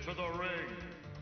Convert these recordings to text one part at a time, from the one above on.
into the ring.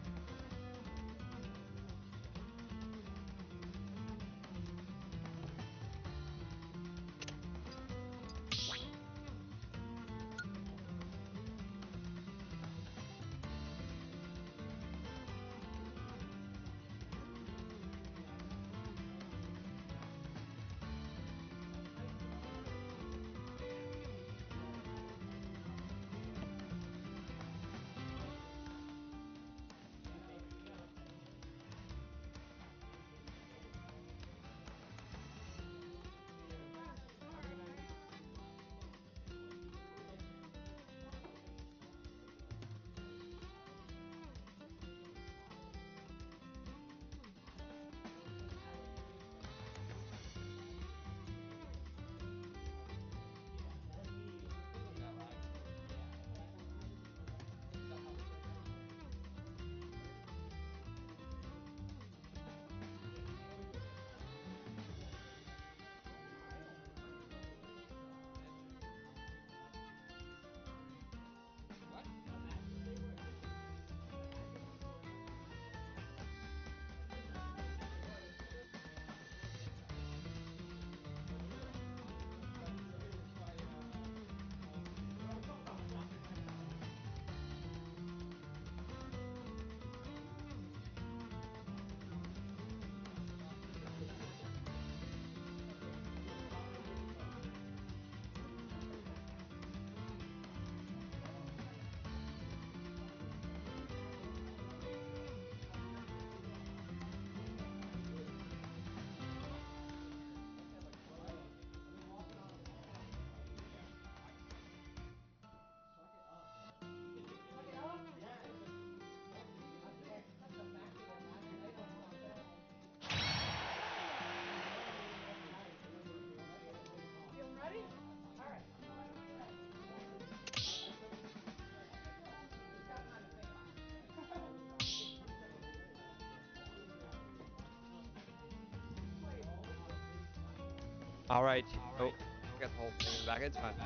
All right. Oh, I got the whole thing back. It's fine.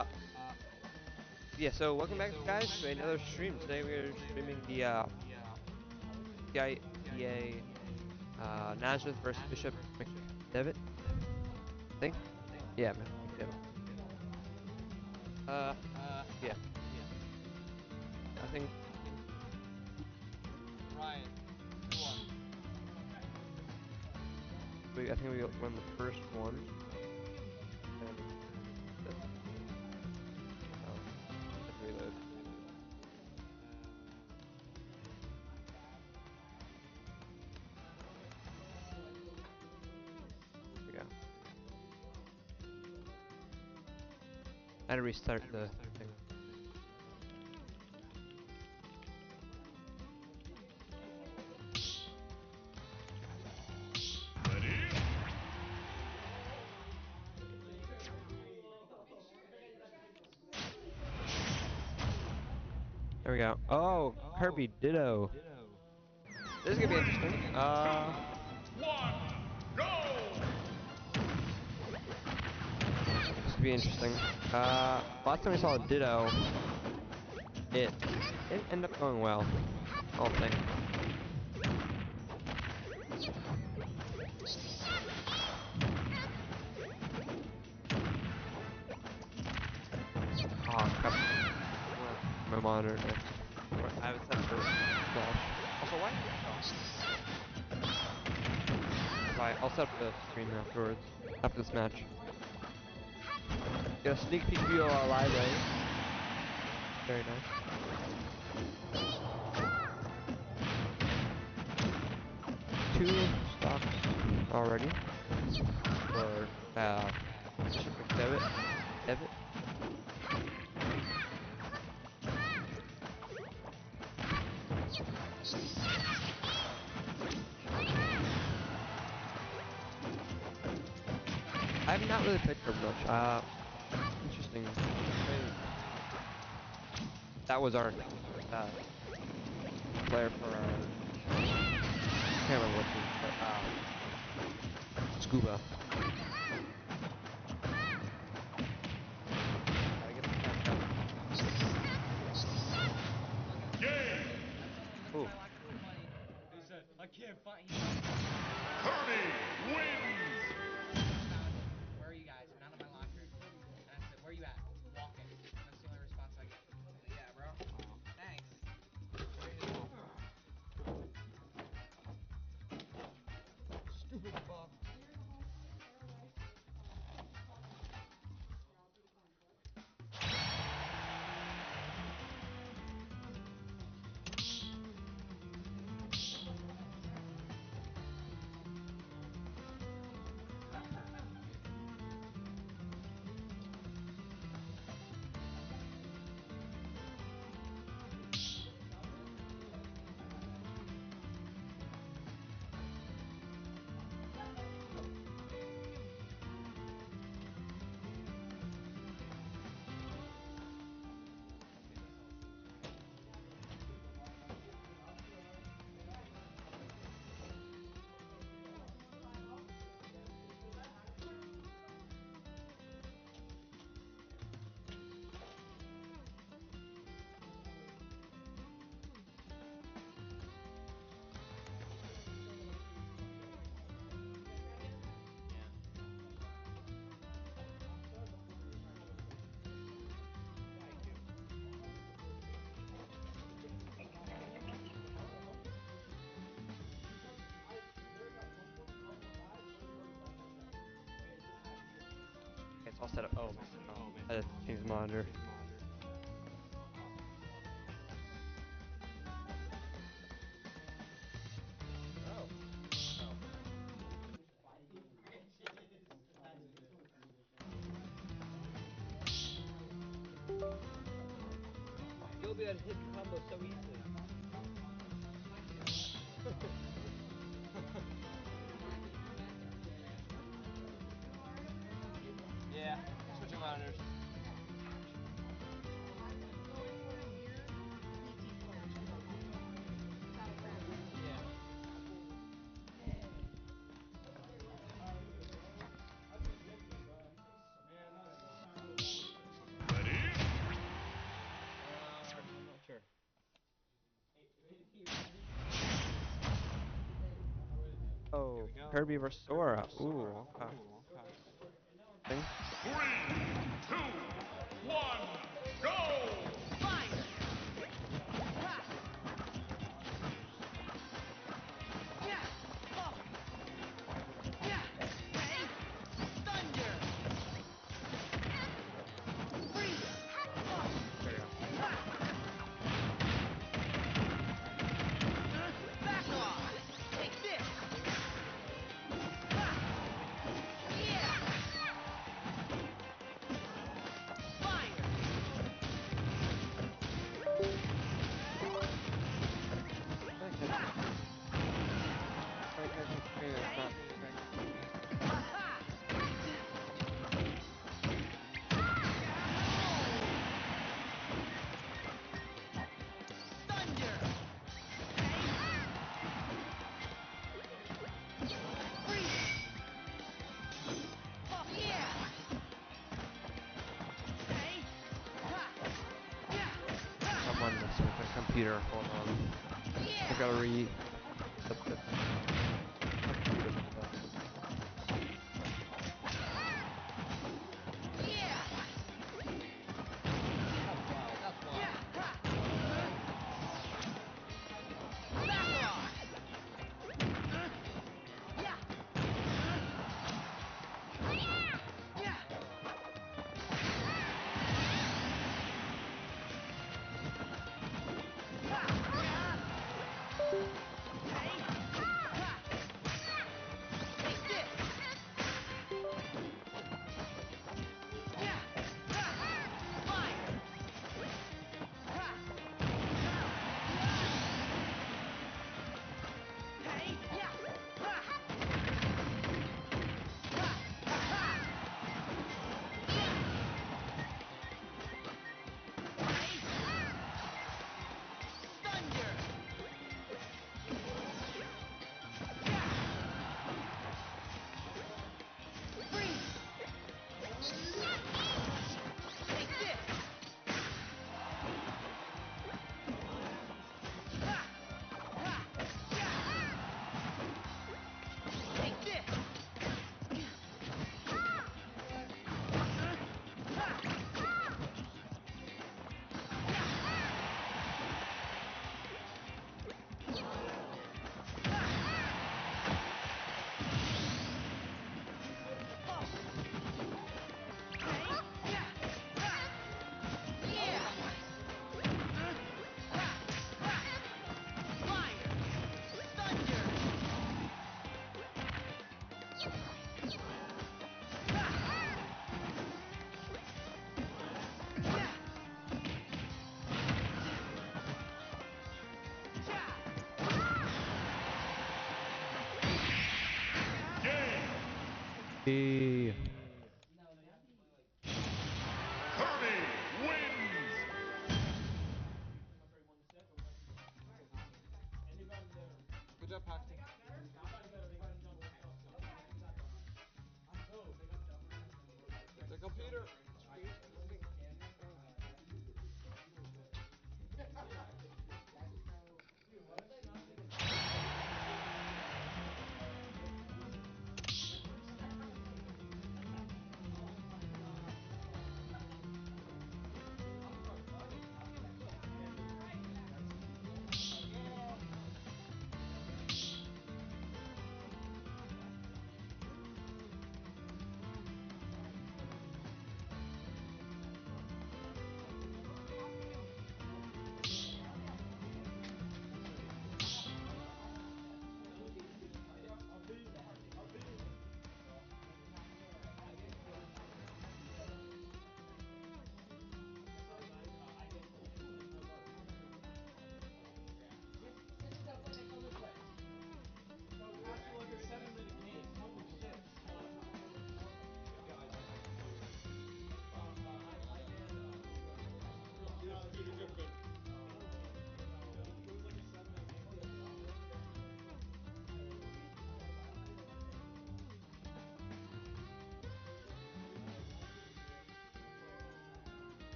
Yeah. So welcome back, guys, to another stream. Today we are streaming the PIEA Nazareth versus Bishop McDevitt. I think. Yeah, McDevitt. Yeah. I think. I think we won the first one. Oh, I have to reload. There we go. I had to restart the thing. There we go. Oh, Kirby Ditto. This is gonna be interesting. This could be interesting. Last time we saw a Ditto, it ended up going well. I'll think. Oh, crap. My monitor. I was set for flash. Also, why? Why? I'll set up the stream afterwards. After this match. Get a sneak peek view of our live race. Very nice. Two stocks already for McDevitt. I have not really played Kirby much. Interesting. That was our player for our. I can't remember what team, but Scuba. Gotta get the catch up. Game. all set up. Oh, I just changed the monitor. You'll be able to hit the combo so easily. Yeah, switching monitors. I'm not sure. Oh, Kirby versus Sora. Ooh, okay. Thing. 3, 2, 1, go! Fire! Ha! Yeah! Oh! Yeah! Hey! Thunder! Freeze! Oh! There you go. Ha! Back off! Take this! Ha! Yeah! Fire! Ha! Ha! Thunder! Hey! Freeze! Oh, yeah! Hey! Ha! Yeah! Ha! I'm on this with my computer. Hold on. I Yeah! gotta read. Set this. Yeah! That's wild. Yeah! Ha! Back off! Yeah! Yeah! Ha! Hey! Ha! Take this! Yeah! Ha! Fire! Ha! Hey! Yeah! Ha! Ha! Ha! Hey! Thunder! Yeah! Freeze! Take this! Ha! Ha! Yeah! Take this! Ha! Game! Hey. Kirby wins! Good job, Paxton. The computer.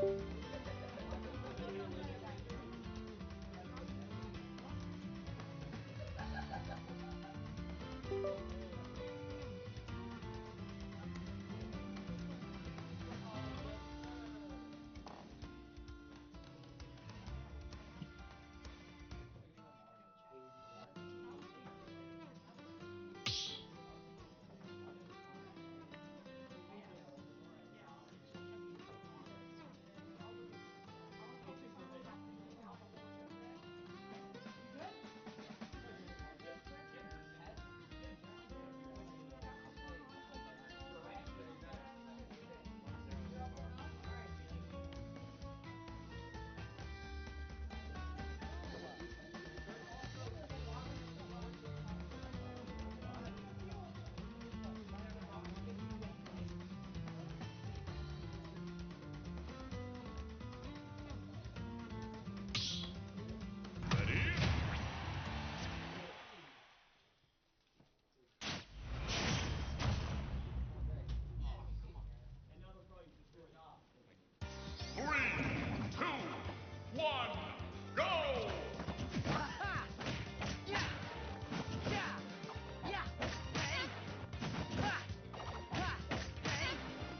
Ready? 3, 2, 1, go! Ha! Yeah! Yeah! Yeah! Hey! Ha! Ha! Hey!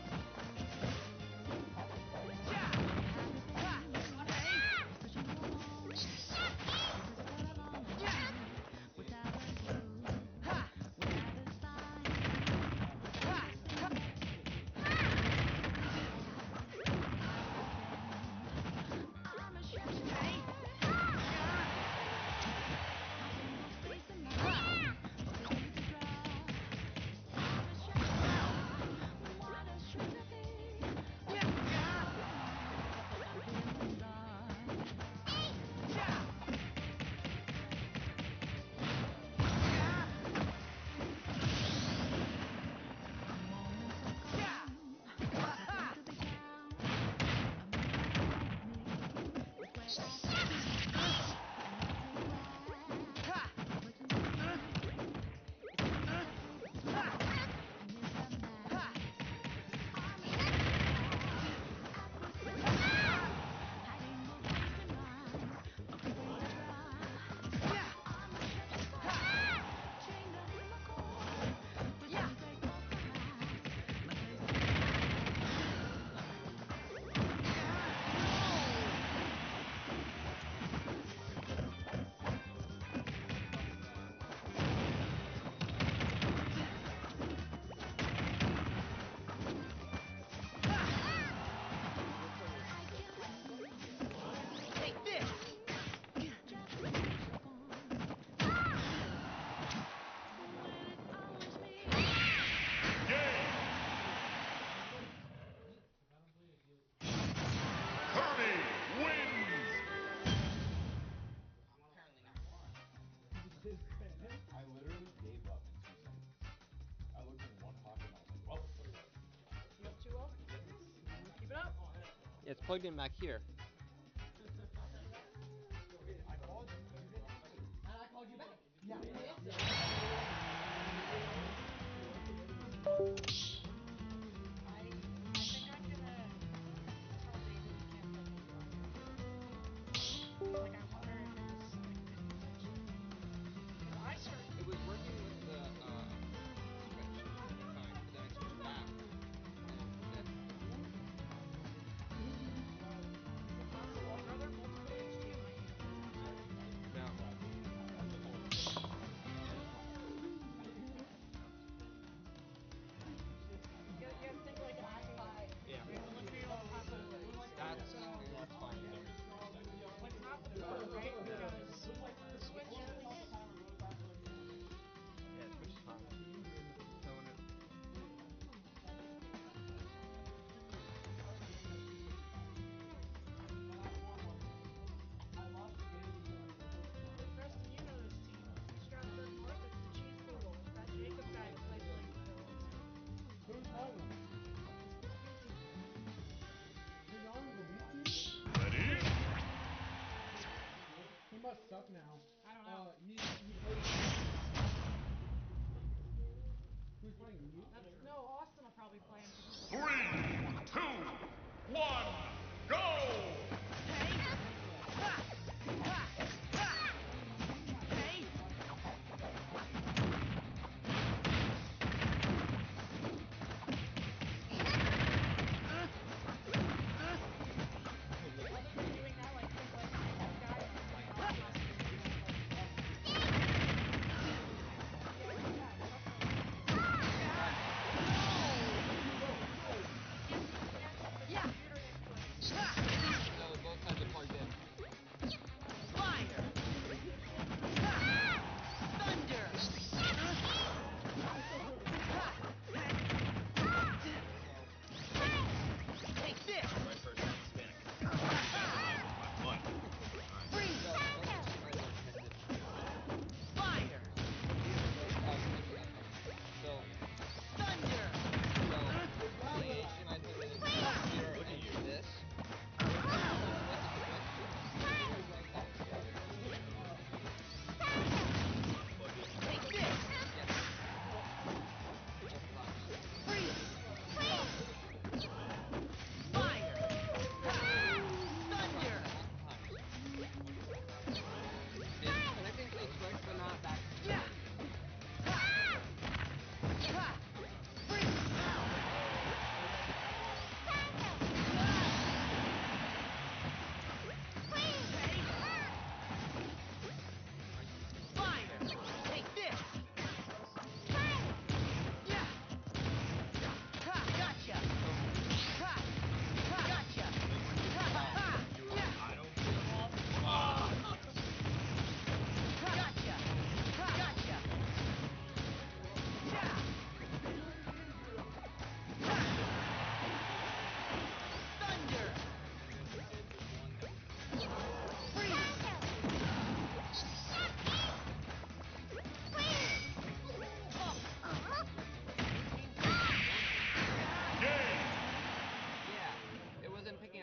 Yeah! Ha! Hey! Yeah! Ha! Ha! Take this! Game! Kirby wins! I literally gave up in 2 seconds. I looked in one pocket and I was like, well, put it away. You up too well? Keep it up. Yeah, it's plugged in back here. I called you. You didn't answer. And I called you back. Yeah. You didn't answer. I think I'm gonna tell David he can't play any longer. Like, I wonder if it was like a glitch. 'Cause I start. It was working with the switch fine, but then I switched back and it dead. Is it possible? Are there multiple HDMI inputs? No.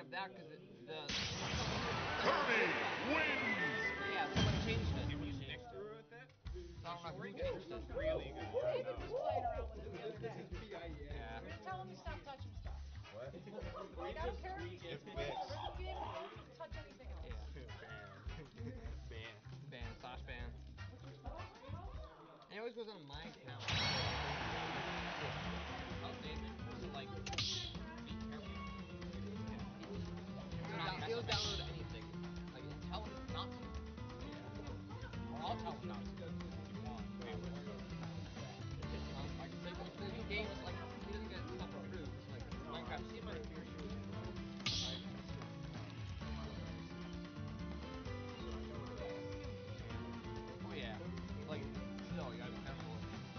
that because the Kirby wins. yeah, someone changed it. Can you stick through with it? So I don't know who changed it. Really good. David was playing around with it the other day. PIEA. Yeah. We tell him to stop touching stuff. What? Like, I don't care if he's It's playing fixed. a rhythm game, he can't touch anything else. Yeah. Ban. Ban, slash ban. And he always goes on my account. Tell Nathan to like be careful. He'll download anything. Like, tell him not to. Or I'll tell him not to. If you want. Wait, what's your Like, there's new games, like, he doesn't get stuff approved. Like, Minecraft I've seen my approved. fear shoes before. I tested so I know what it is. Oh, yeah. Like, still, you gotta be careful.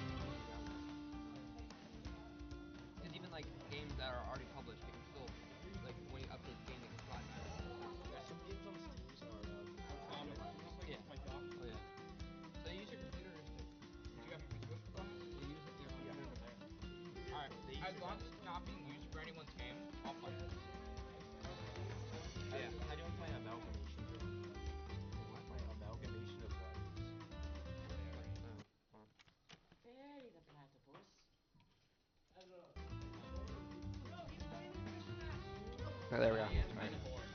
Because even, like, games that are already published, they can still, like, when you update the game, they can slide back. There's some games on Steam are compromised. Yeah. Oh, yeah. So use your computer to... Do you have free Switch for that? You use your computer to there. Alright, As long as it's not being used for anyone's game, I'll play it. Yeah. How do you like my amalgamation game? What? My amalgamation of lives. Very the platypus. Oh, there we go. Yeah, Alright.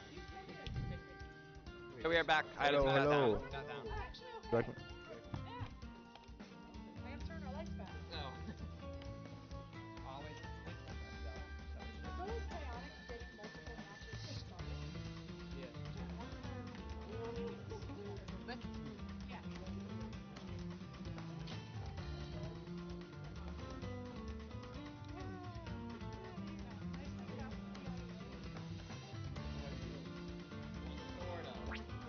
So we are back. Hello, hello. Got down. Oh, actually, okay. Good. Yeah. I gotta turn our lights back. No. Always. It's always chaotic getting multiple matches started. Yeah. That's true. Yeah. Nice thing about Sort of.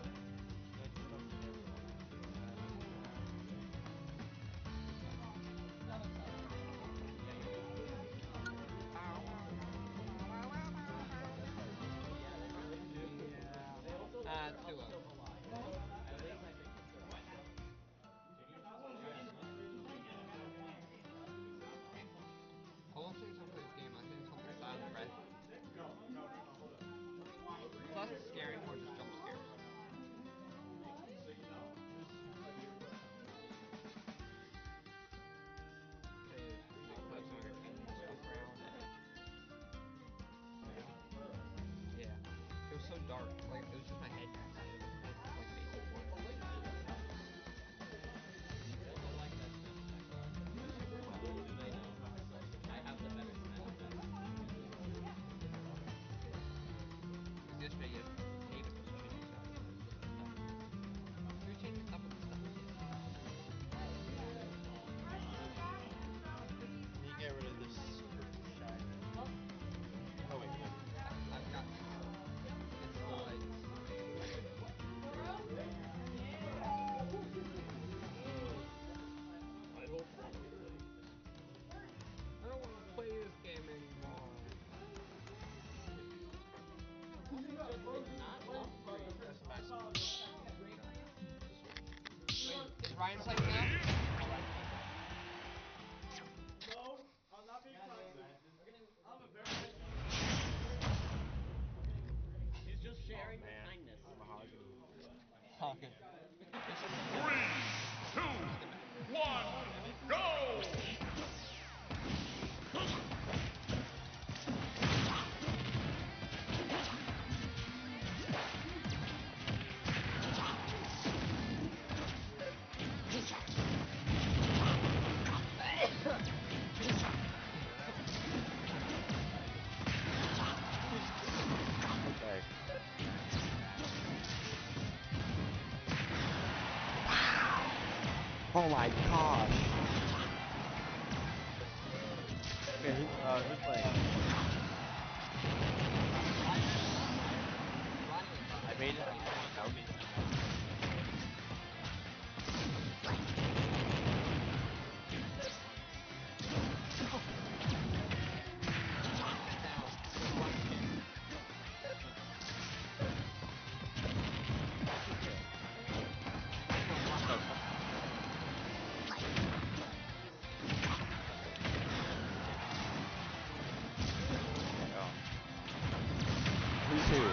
Too low. Hold on, saying something for this game. I think it's something silent, right? Plus it's scary, more just jump scares. Yeah. It was so dark. Like, it was just my head. It was like facing forward. I have the better Because yesterday, David was changing stuff. He was changing stuff with the stuff. Can you get rid of this super shaggy? Oh wait, no. I've got. It's the lights. I hope not. I don't want to play this game anymore. That's a massive. Is Ryan playing now? He's just sharing Man, kindness. mahogany. Okay. 3, 2, 1, go! Okay. Oh my gosh. Okay, who's playing? I made it. Who's who?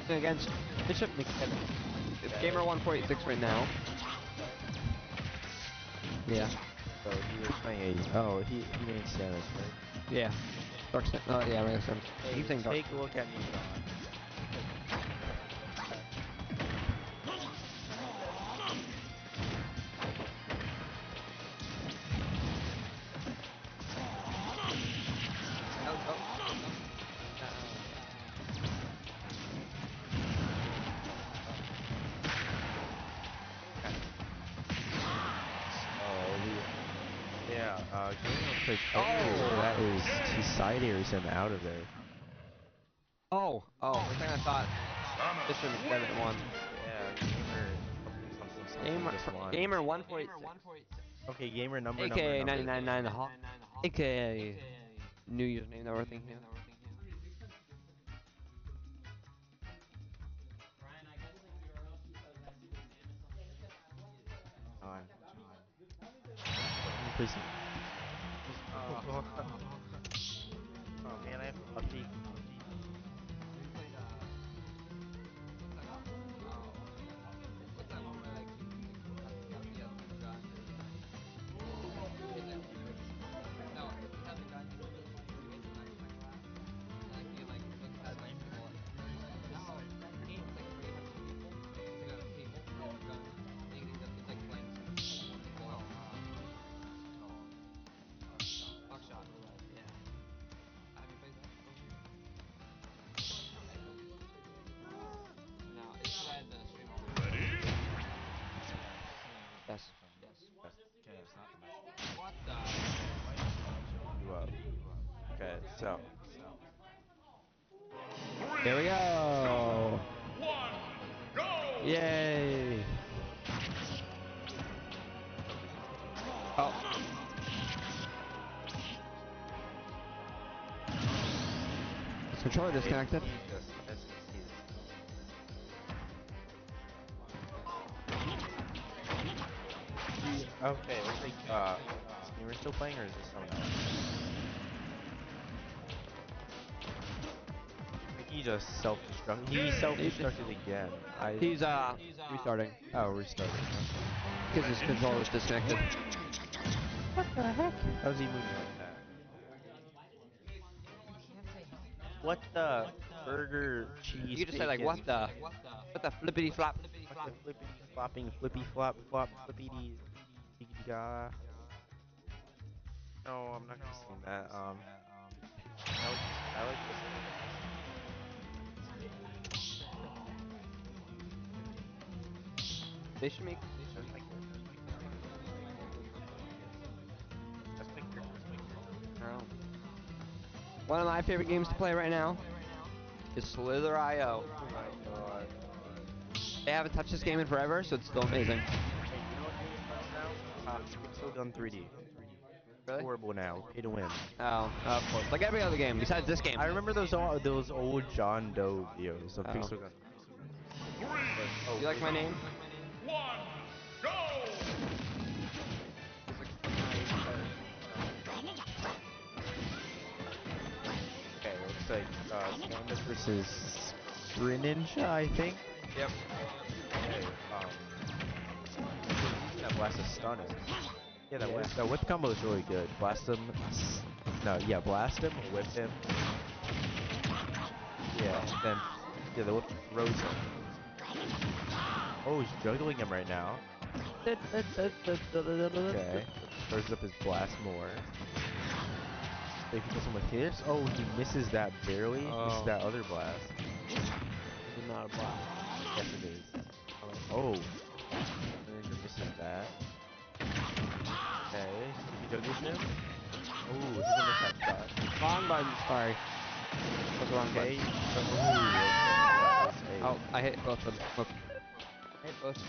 against Bishop McDevitt. It's Gamer 1.6 right now. Yeah. So he was playing a. Oh, he named Samus, right? Yeah. Dark Samus. Oh, yeah, regular Samus. Hey, Keep saying Dark. take a look at me, Don. That is he side airs him out of there. Oh, the thing I thought Bishop McDevitt won. Yeah, Gamer 1.6. Okay, gamer number. AKA 999 the Hawk. AKA new username that we're thinking of. Please. Oh man, I have to update. Have you played what's that called? Oh, what's that one where like you got the gun and like hit like no, you have the gun and you hit the glass and like you can like look inside like the bullet. No, that game is like where you have two people. It's like a table and you have a gun and you can it's like blanks. One can bullet. Buckshot. Yeah. Have you played that? No, it's because I had the stream on. Ready? Yes. What the? You up. Okay, so. Here we go. 1, go! Yay. Oh. Controller disconnected. Okay, looks like is Gamer still playing or is this someone else? I think he just self-destructed. He self-destructed again. He's restarting. Oh, restarting. Because his controller was disconnected. What the heck? How's he moving like that? What the burger cheese? You just say like what the flippity flop. What the flippity flopping flippy flop flop flippity diggity ga? No, I'm not gonna sing that. I like this. They should make. That's my character. That's my character. Oh. One of my favorite games to play right now is Slither.io. Oh my god. They haven't touched this game in forever, so it's still amazing. Hey, you know what game is now? Pixel Gun 3D. Really? Horrible now. Pay to win. Oh, of course. Like every other game besides this game. I remember those old John Doe videos of Pixel Gun. Do you like my name? 1, go! Okay, looks like Samus versus Greninja, I think. Yep. Okay, that blast is stunning. Yeah, that whip combo is really good. Blast him. Blast him, whip him. Yeah, then the whip throws him. Oh, he's juggling him right now. Okay, throws up his blast more. If he does him with his, oh, he misses that barely. Misses that other blast. This is not a blast. Yes, it is. Oh, and then misses that. Okay, he juggles him. Oh, he's gonna miss that shot. Wrong button, sorry. What's the wrong button? Okay. Oh, I hit both of them. Look. I hit both.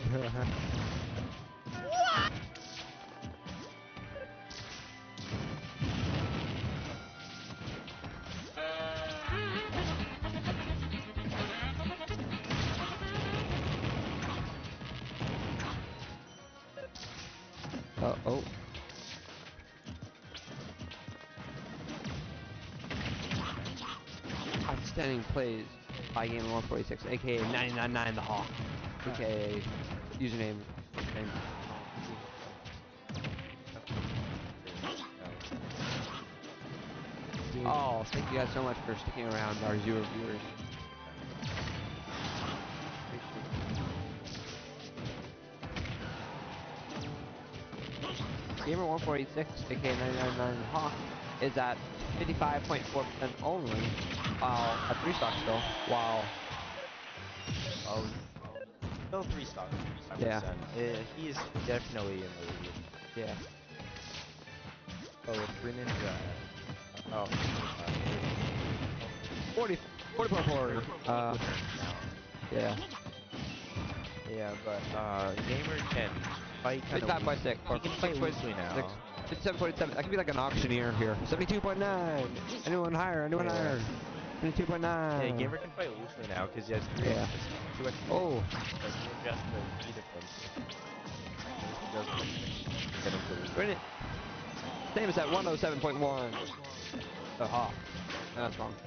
Oh. Outstanding plays. By game 146, aka 999 the Hawk, aka username. Name. Oh, thank you guys so much for sticking around, our zero viewers. Gamer 146, aka 999 Hawk, is at 55.4% only, while at 3 stock still, while Still 3 stock. 5%. Yeah. He's definitely in the lead. yeah. Oh, Greninja. Oh, 40.4. Yeah. yeah, but Gamer can fight kind of 55.6. He can fight loosely now. 57.7. That could be like an auctioneer here. 72.9. Anyone higher? Anyone higher? 72.9. Yeah, Gamer can fight loosely now because he has 3 Yeah. two extra. Oh. Like, he has to beat him. He doesn't get him to lose. Brilliant. Same as at 107.1. The Hawk. No, that's wrong.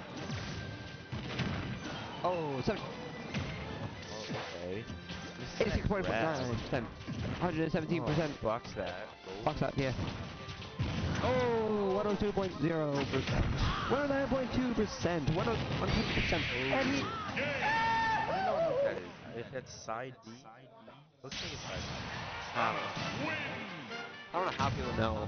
Oh, 7. Oh, okay. 86.9%. 117%. Box that. Box that, yeah. Oh, 102.0%. 109.2%. 100%. And he. I don't know what that is. If it's side D, looks like it's side D. I don't know how people know.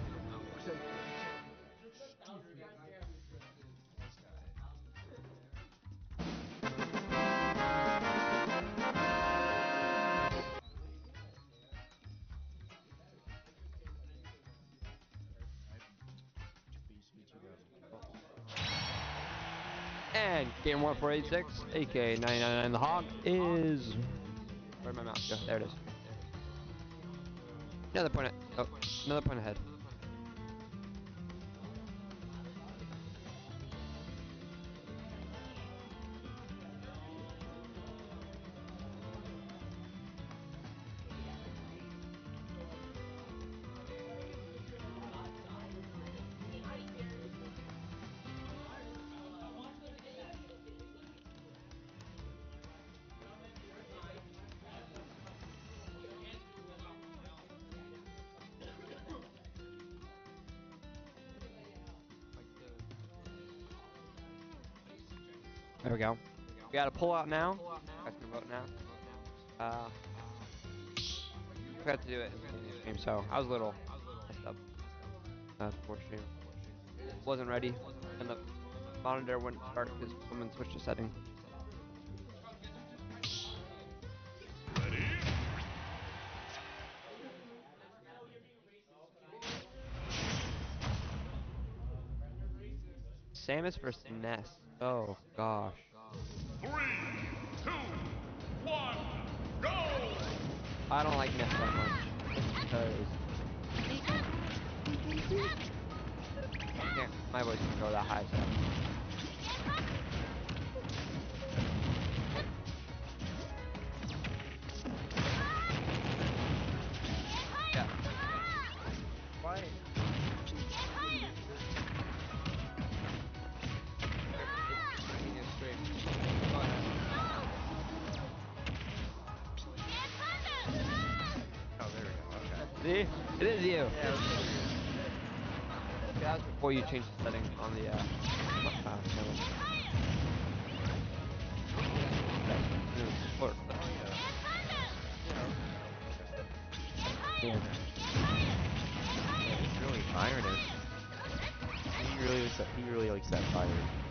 And game 1486, aka 999 the Hawk, is. Where'd my mouse go? There it is. Another point. Oh, another point ahead. There we go. We got a pull out now. Guys can vote now. Forgot to do it in the beginning of the stream, so I was a little messed up. Before stream. Wasn't ready, and the monitor wouldn't start because someone switched the setting. Samus versus Ness. Oh gosh. 3, 2, 1, go! I don't like Ness that much because my voice can go that high. So. Yeah. Why? See? It is you. Yeah, that was before you changed the setting on the channel. Yeah. He's really firing it. He really likes that fire.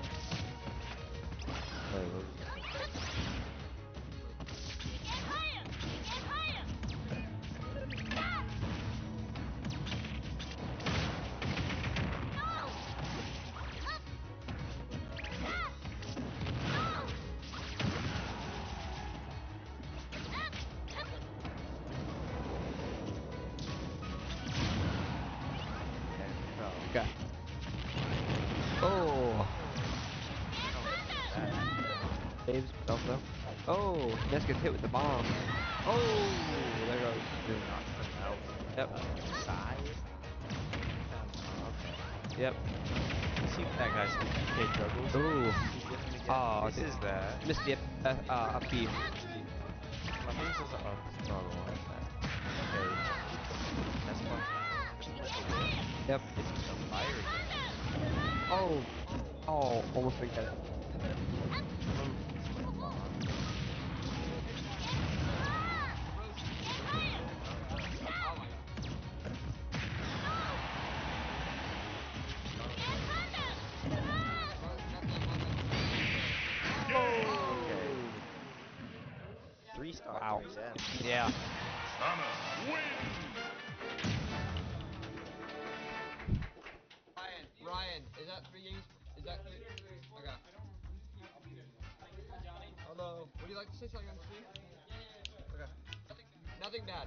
Okay. Oh. Saves also. Oh, Ness gets hit with the bomb. Oh, there goes. Yep. Size? Okay. Yep. Let's see if that guy's PK juggles. Ooh. He's getting again. Oh, This is that. missed the up B. I think this is a no, the one. Okay. That's fun. This is like a whip. Yep. This is a fire again. Oh. Oh, almost didn't get it. Okay. 3-star. Wow. Yeah. Yeah. Sana win. Ryan, is that 3 games? Is that 3? Okay. Hello. Would you like to say something on stream? Okay. Nothing bad.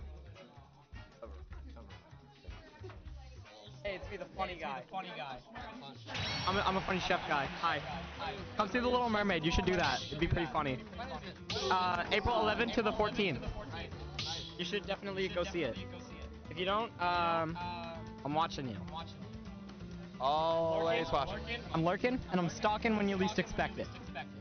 Hey, it's me, the funny guy. I'm a funny chef guy. Hi. Come see The Little Mermaid. You should do that. It'd be pretty funny. April 11th to the 14th. You should definitely go see it. If you don't, I'm watching you. Always watching. I'm lurking, and I'm stalking when you least expect it.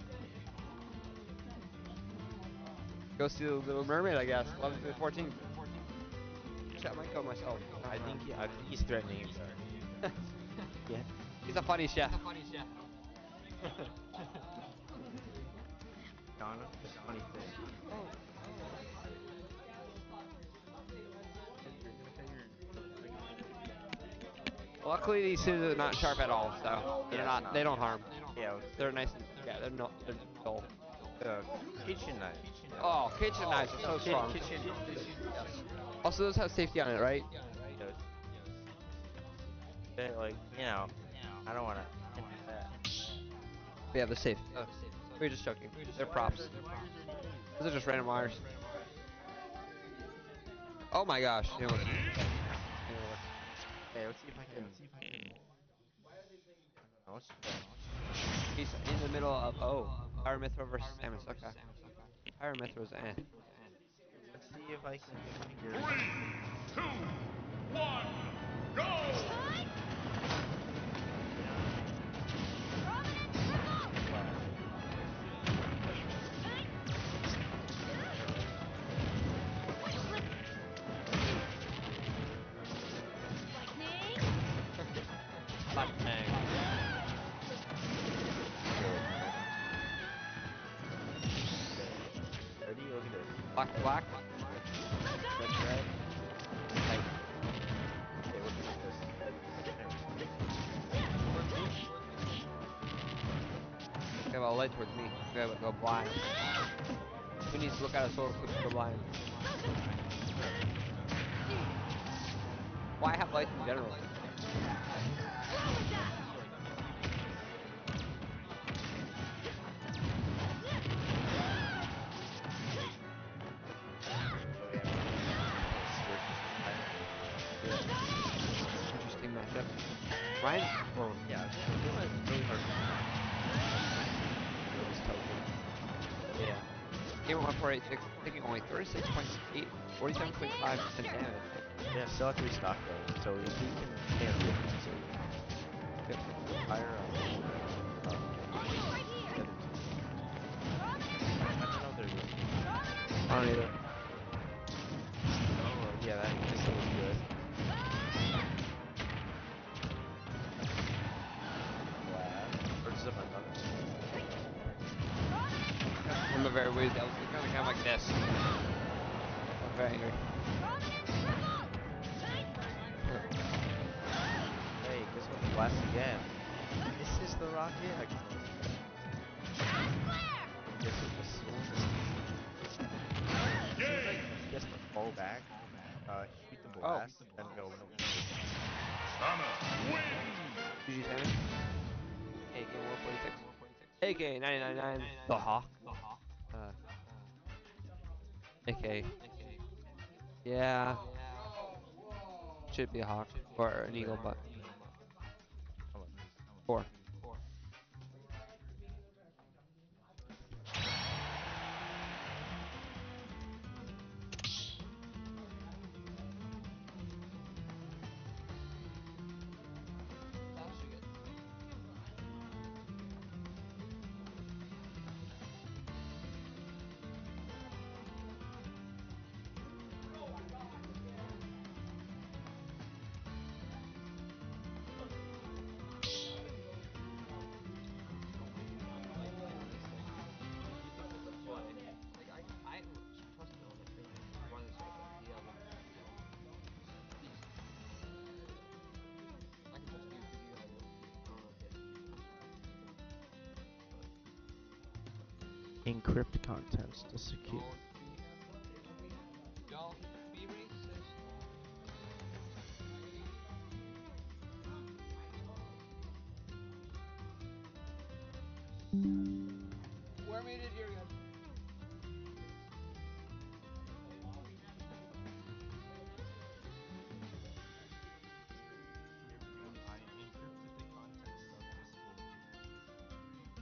Go see the Little Mermaid, I guess. 11th to the 14th. Chat might go myself. I think he's threatening you, sir. Yeah. He's a funny chef. Donna, just funny thing. Luckily, these scissors are not sharp at all, so they're not. They don't harm. Yeah. They're nice and they're not. They're dull. Kitchen knife. Oh, kitchen knives are so strong. Kitchen. Also, those have safety on it, right? They're like, you know, I don't want to do that. Yeah, they're safe. We're just joking. They're props. Those are just random wires. Oh my gosh. You know what? Hey, let's see if I can. He's in the middle of Fire Mithra versus Samus. Okay. Fire Mithra's Let's see if I can figure. 3, 2, 1, go. Ready? Look at this. Black to black. Red to red. Like, okay, look at this. Okay, well, light towards me. Okay, but go blind. We need to look at a solar eclipse to go blind. Why have lights in general? Interesting matchup. Ryan? Well, yeah, it's really hard. Really token. Yeah. Game at 1486, taking only 36.8, 47.5% damage. Yeah, still at 3 stock though, so we can stand the difference. Yep. Higher up. I don't know they're good. I don't either. Oh, yeah, that missile was good. Versus up another. I'm a very weird. I was kind of like this. I'm very angry. Hey, this one blasts again. This is the rocket. I can this is the sword. Game. He has to fall back, shoot the blast, and go. No. Sana win. GG Sammy. AK 146. AK 999. The Hawk. AK. Yeah. Should be a Hawk. Or an Eagle, but. 4. Encrypt contents to secure. Don't be racist. We're muted, you're good. I encrypted the contents of this folder.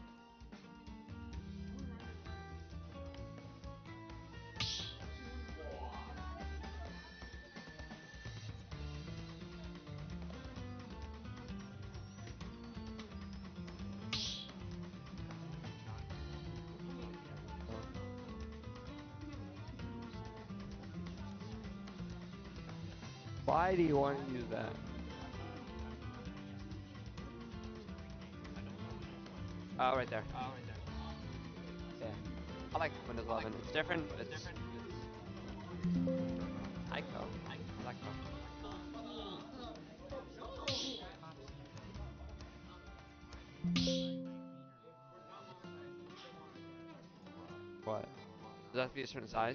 Why do you want to use that? Oh, right there. Yeah. I like Windows 11. It's different, but it's Ico. Ico. What? Does that have to be a certain size?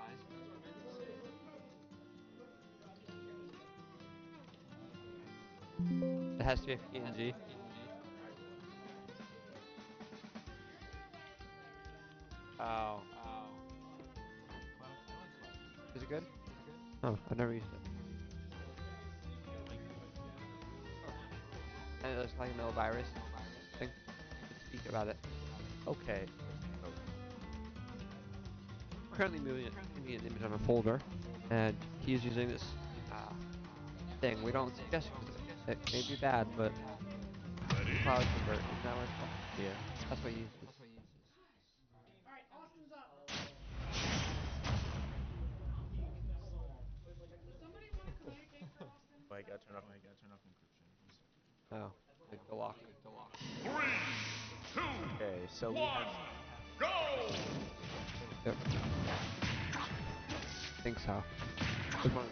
It has to be a PNG. Oh. Is it good? Oh, I've never used it. And it looks like no virus thing. Just speak about it. Okay. Currently moving an image on a folder, and he's using this thing. We don't suggest it. It may be bad, but cloud convert. Is that what it's called? Yeah. That's what he uses. Alright, Austin's up. Does somebody want to communicate for Austin? I gotta turn off encryption. Oh, like the lock. 3, 2, Okay, so we 1, have go! Yep. I think so. Good one.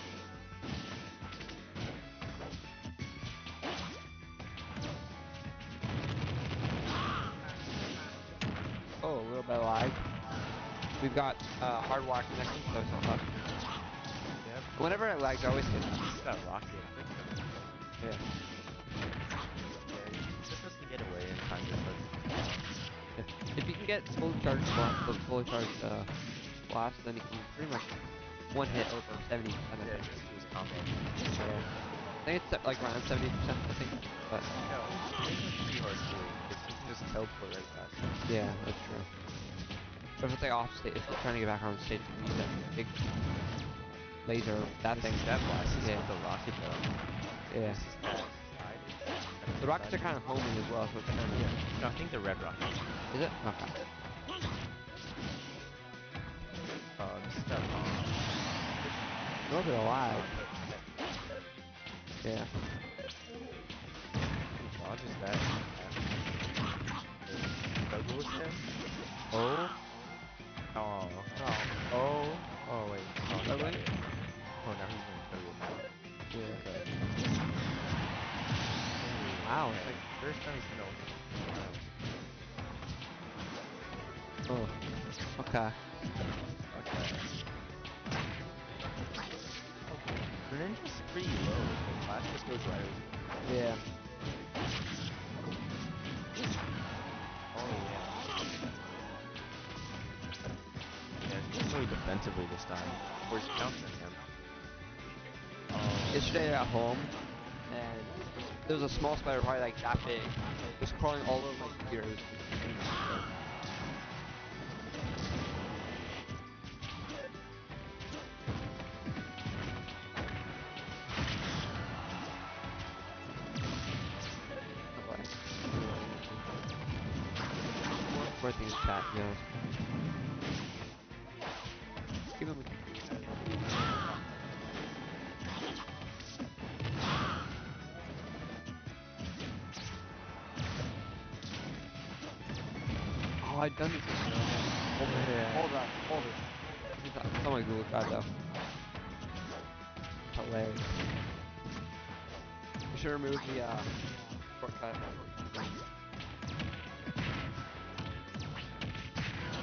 Oh, a little bit of lag. We've got hardwire connection, so it's not tough. Yep. Whenever it lags, I always get got rocket. Yeah. Yeah, you're supposed to get away in time If you can get fully charged blast, then you can pretty much one hit over 70%. Yeah, just use combo. Yeah. I think it's like around 70%, I think. But No, it's pretty hard to do because you can just teleport right past it. yeah, that's true. But if it's like off stage, if you're trying to get back on stage, you can use that big laser, that thing. That blast is Yeah. with the rocket though. Yeah. The rockets are kind of homing as well, so it's kind of No, I think the red rocket. Is it? Okay. This is that long. A little bit of lag. Yeah. Dodges that. Douglas there? Oh. Oh. Oh. Oh, wait. Oh, he got it. Oh, now he's going to kill you. Yeah. Okay. Wow. It's like first time he's gonna. Oh. Okay. Okay. Greninja's pretty low. The blast just goes right over. Yeah. Oh yeah. Yeah, he's really defensively this time. Or he's countering him. Yesterday at home, and there was a small spider probably like that big, just crawling all over my computer. It was more things chat, you know. Give him a Oh, I've done this before. Hold up, hold it. It's on my Google Drive though. Hilarious. We should remove the shortcut.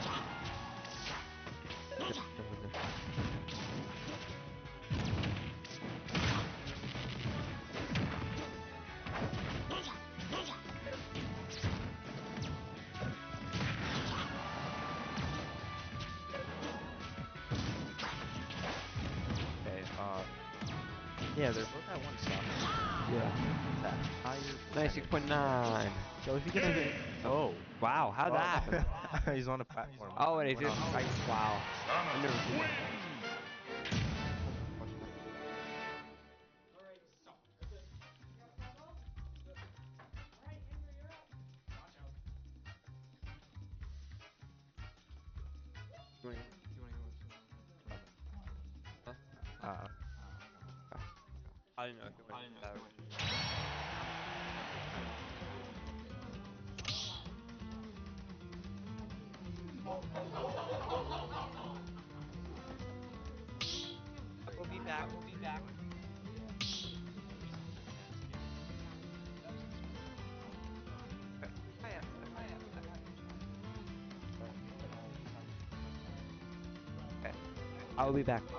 Yeah, they're both at one stock. Yeah. That higher 96.9. So if you get a oh Wow, how'd that happen? he's on a platform. Oh, and he Went just off. right. Wow. I never seen that. You wanna- Huh? Uh, I didn't know if you wanted that. We'll be back. We'll be back. Okay. I'll be back.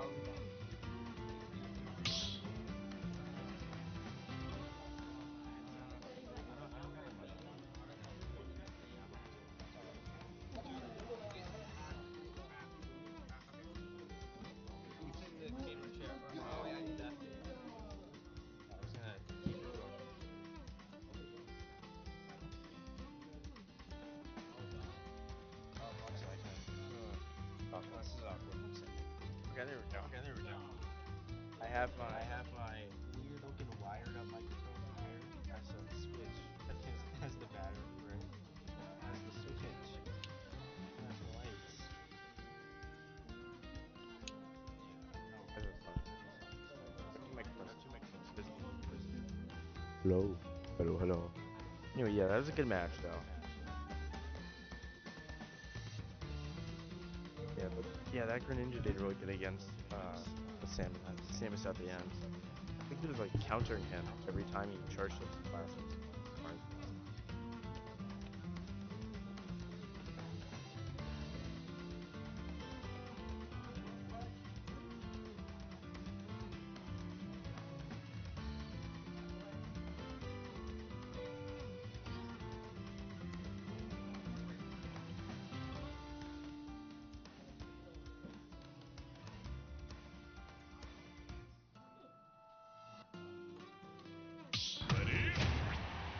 Oh yeah, I need that. I was gonna keep it going. So I can. Oh, this is awkward. Okay, there we go. Okay, there we go. I have my weird looking wired up microphone here as a switch. That has the battery, right? As the switch. Has the lights. Yeah, no. Two microphones. Hello. Hello, hello. Anyway, yeah, that was a good match though. Yeah, but yeah, that Greninja did really good against the Samus at the end. I think he was like countering him every time he charged up the classes. Ready?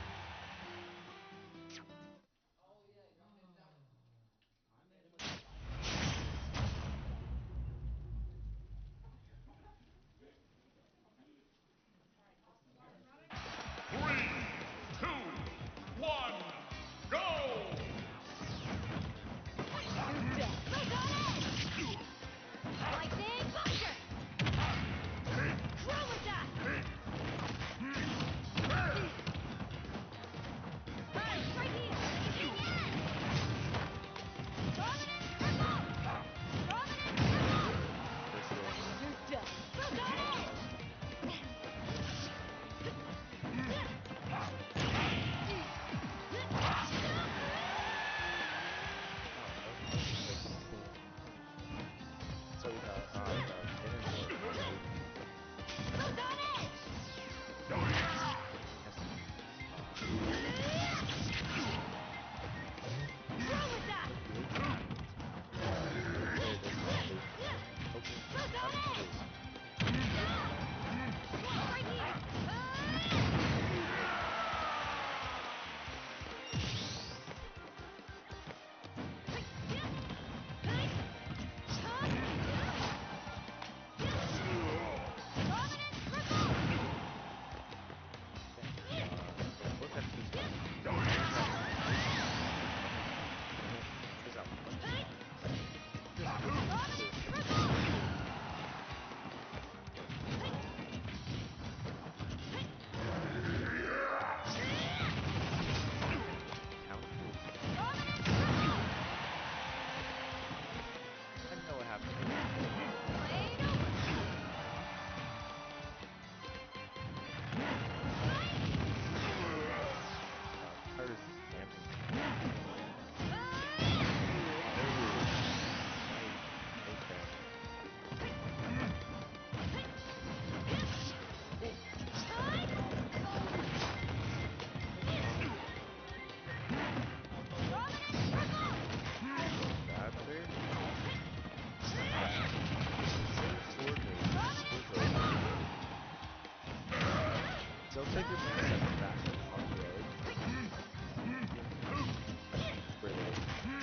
looks like you're playing 7 faster on the edge. Where they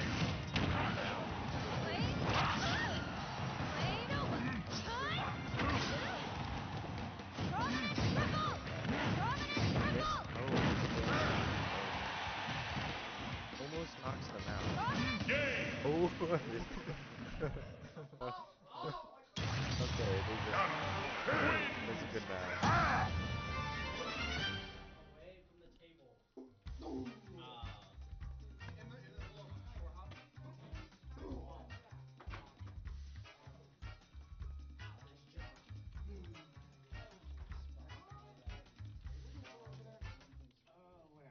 almost knocks them out. Oh, okay, that's a good match. Away from the table. Nice job. Where?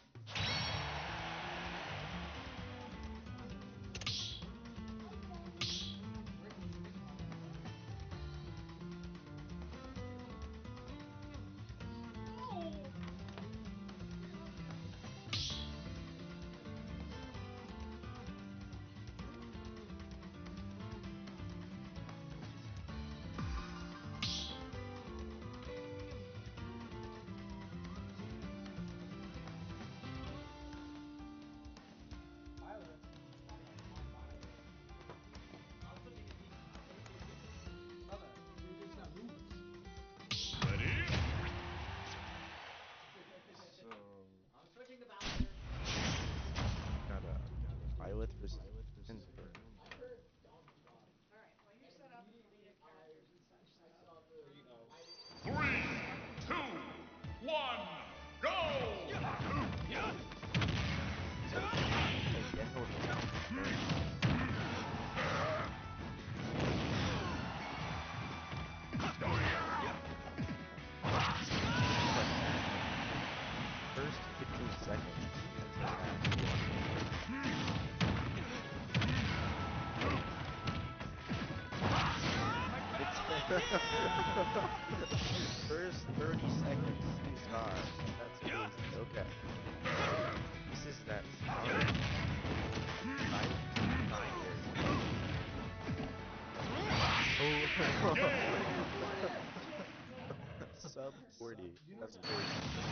Ready? So, I'm switching the bouncer. got a Violet versus Ginsburg. Alright, well you set up and you get characters and such, so. There you go. 3, 2, 1, go! First 15 seconds. First 30 seconds, he's gone. That's amazing. Okay. This is that sub 40. That's crazy.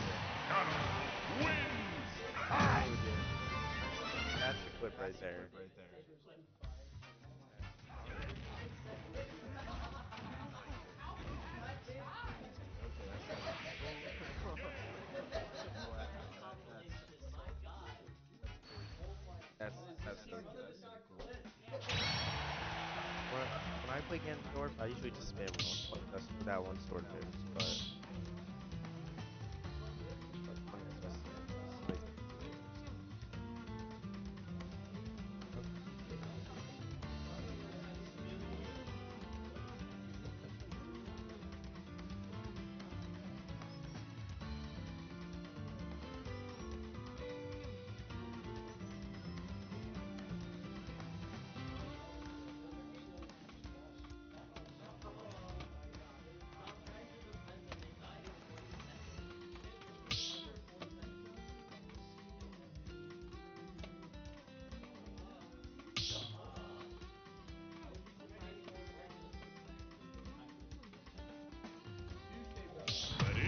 That's the clip right there. That's really cool. When I play Ganondorf, I usually just spam roll just for that one sword move, but when it's just plays it. Sometimes it depends if they died in 40 seconds. It took me under 40 seconds to beat them. I would be surprised if it were just 30 seconds. Ready?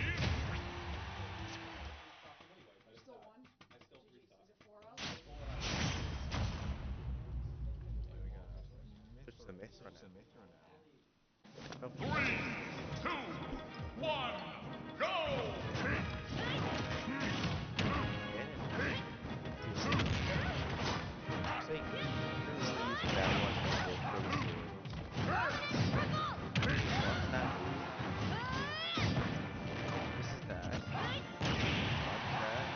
Still one? GG's. Is it 4-0? Switch to the myth run now. 3, 2, 1, go! Say, you're really using that one for the that move. This is that. Watch that.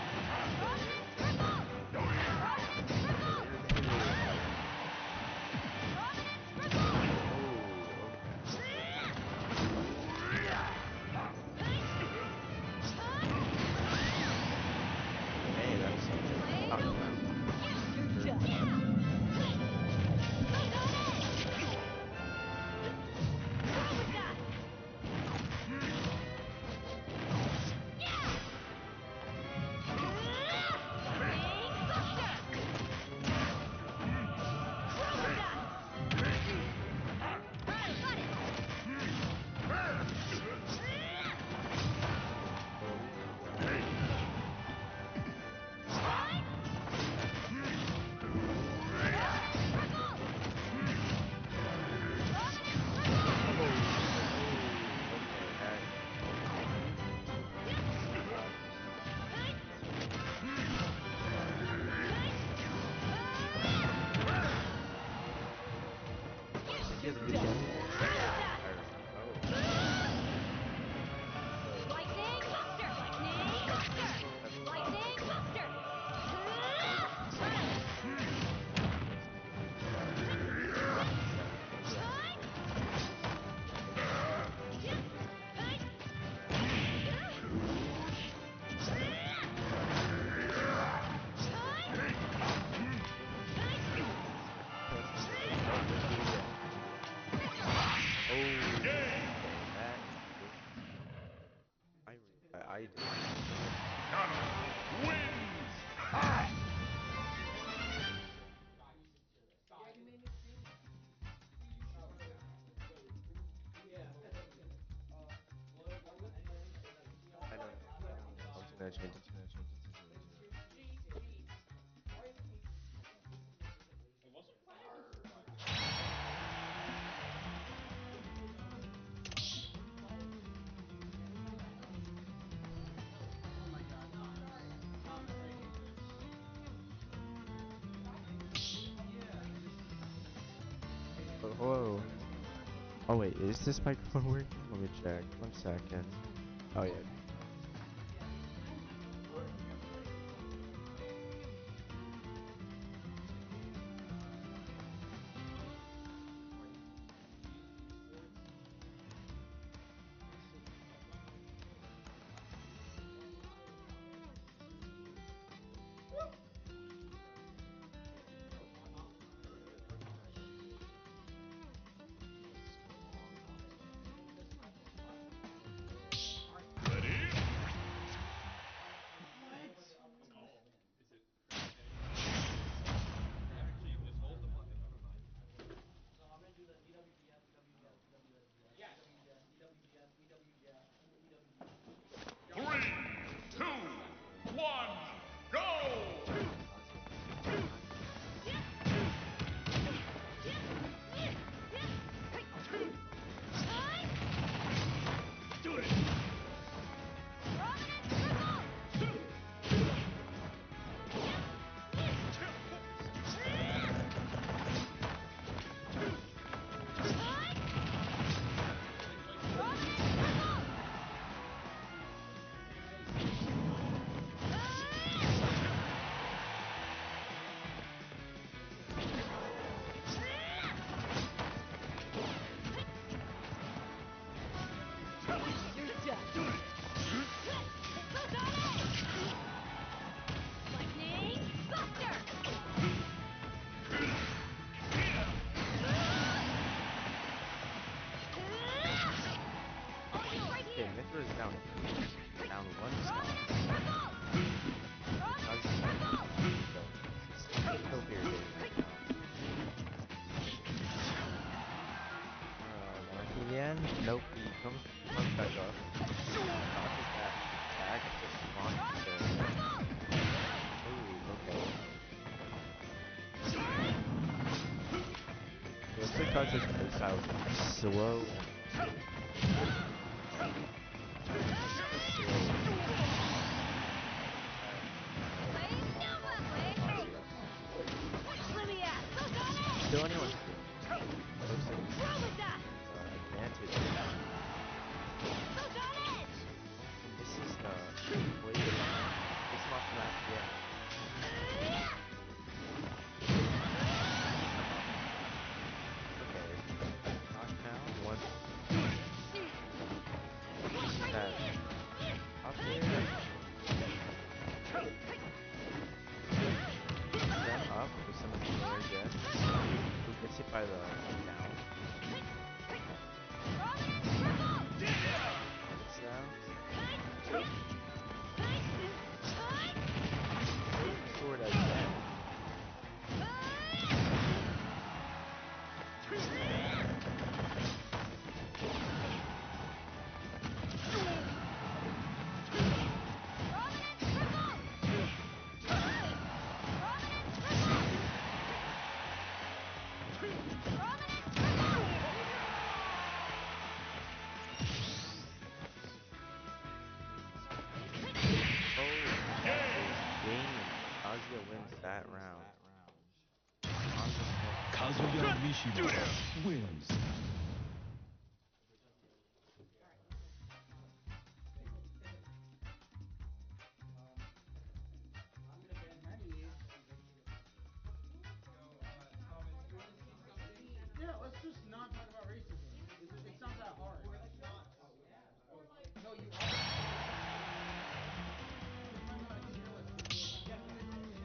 He has a good jump. Lightning Buster! Lightning Buster! Lightning Buster! I do. Nazareth wins. I don't know. I was gonna change it. Oh my god, Thomas. Thomas, I hate this. Yeah, I just hate it. Whoa. Oh wait, is this microphone working? Let me check. 1 second. Oh yeah. Ready? Three, two, one, go! Lightning Buster! Okay, Mithra is down. Down 1 star. Still here, baby. Marking again? Nope, he comes back up. Dodges that tag and just launches there. Ooh, okay. Looks like Dodge's base out slow and still anyone's looks like advantage. This is way to this is off the map yet. Okay. Knockdown, one that up there. Then up with some of the air jets. Who gets hit by the down. It's down. Sword again. Game. Azia wins that round. Kazuya Mishima wins. Yeah, let's just not talk about racism. It's not that hard. No, you are. You might not be realistic.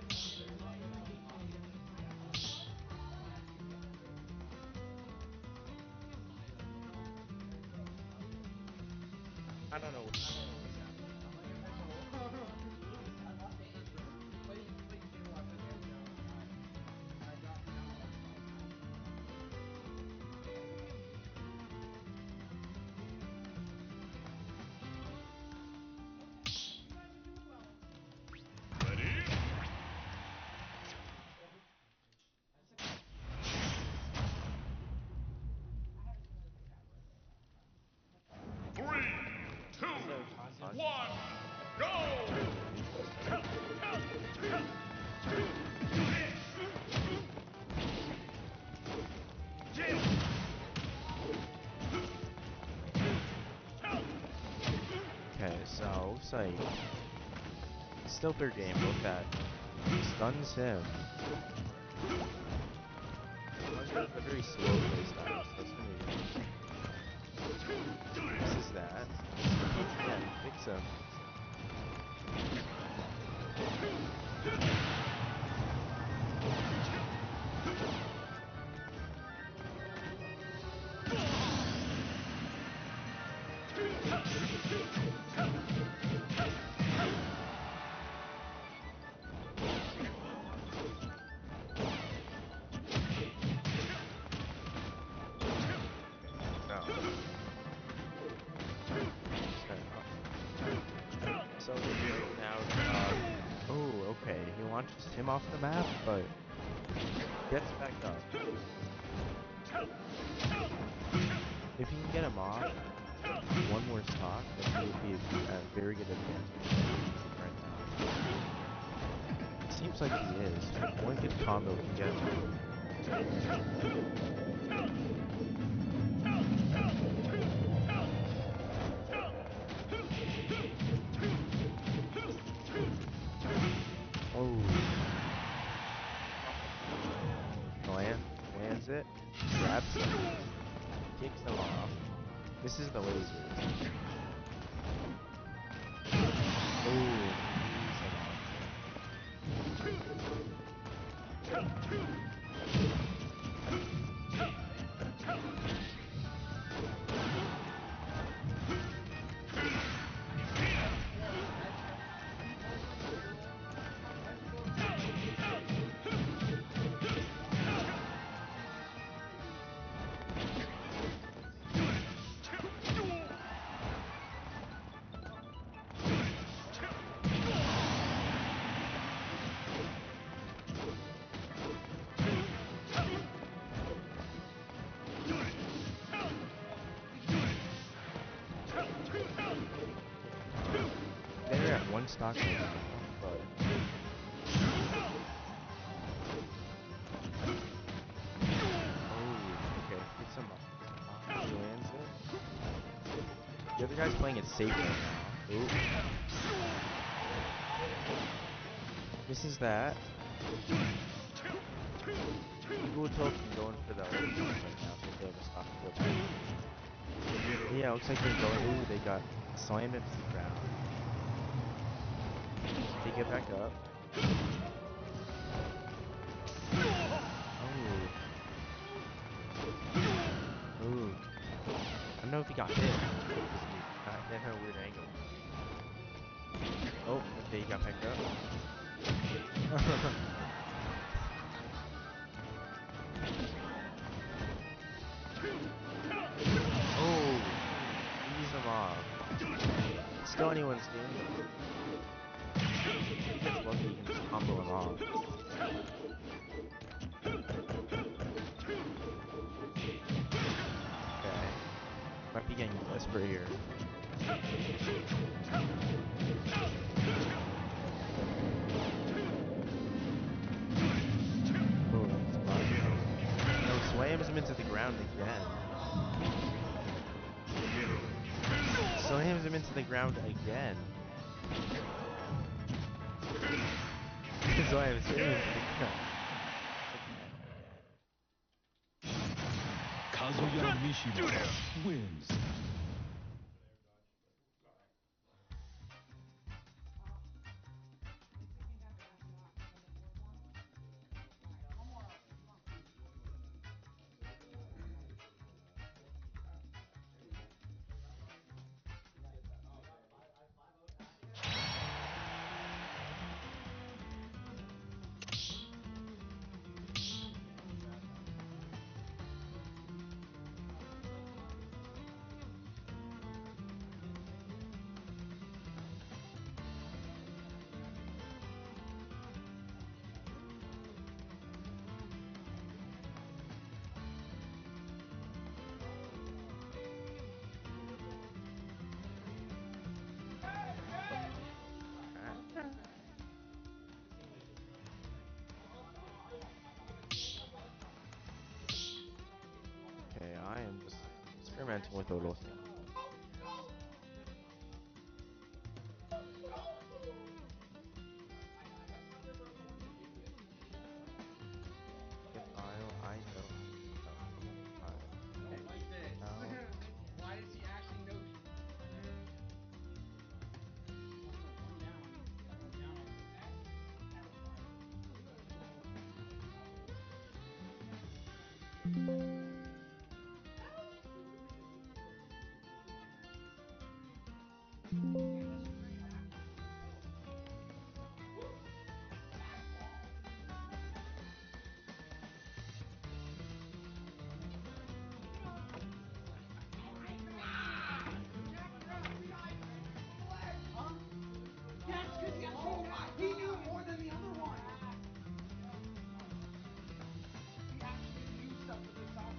I don't know what's happening. Ready? Three, two, one, go! Okay, so looks like still third game. Look at stuns him. They're very slow play styles. That's gonna be good. This is that. Yeah, fix him. So now, oh, okay. He launches him off the map, but gets back up. If you can get him off one more stock, then he would be a very good advantage right now. Seems like he is. One good combo can get him off. Lands it, grabs him, kicks him off. This is the lasers. They're at one stock right now, but okay, gets him off. He lands it. The other guy's playing it safe right now. Ooh. This is that. Eagle tilt and going for the right now, so they have a stock flip. Yeah, looks like they're going. Ooh, they got slammed into the ground. They get back up. Ooh. I don't know if he got hit. He had a weird angle. Oh, okay, he got picked up. Oh, ease him off. Still anyone's game. If he gets lucky, he can just combo him off. Okay. Might be getting desperate here. Oh, that's fine. him into the ground again. Slams him into the ground again. Slams him into the ground. Kazuya Mishima wins. Okay, I am just experimenting with Olof. If I don't Don't like this. Why does he actually know? One down. One down. Yes, because he knew more than the other one. He actually knew stuff with the side.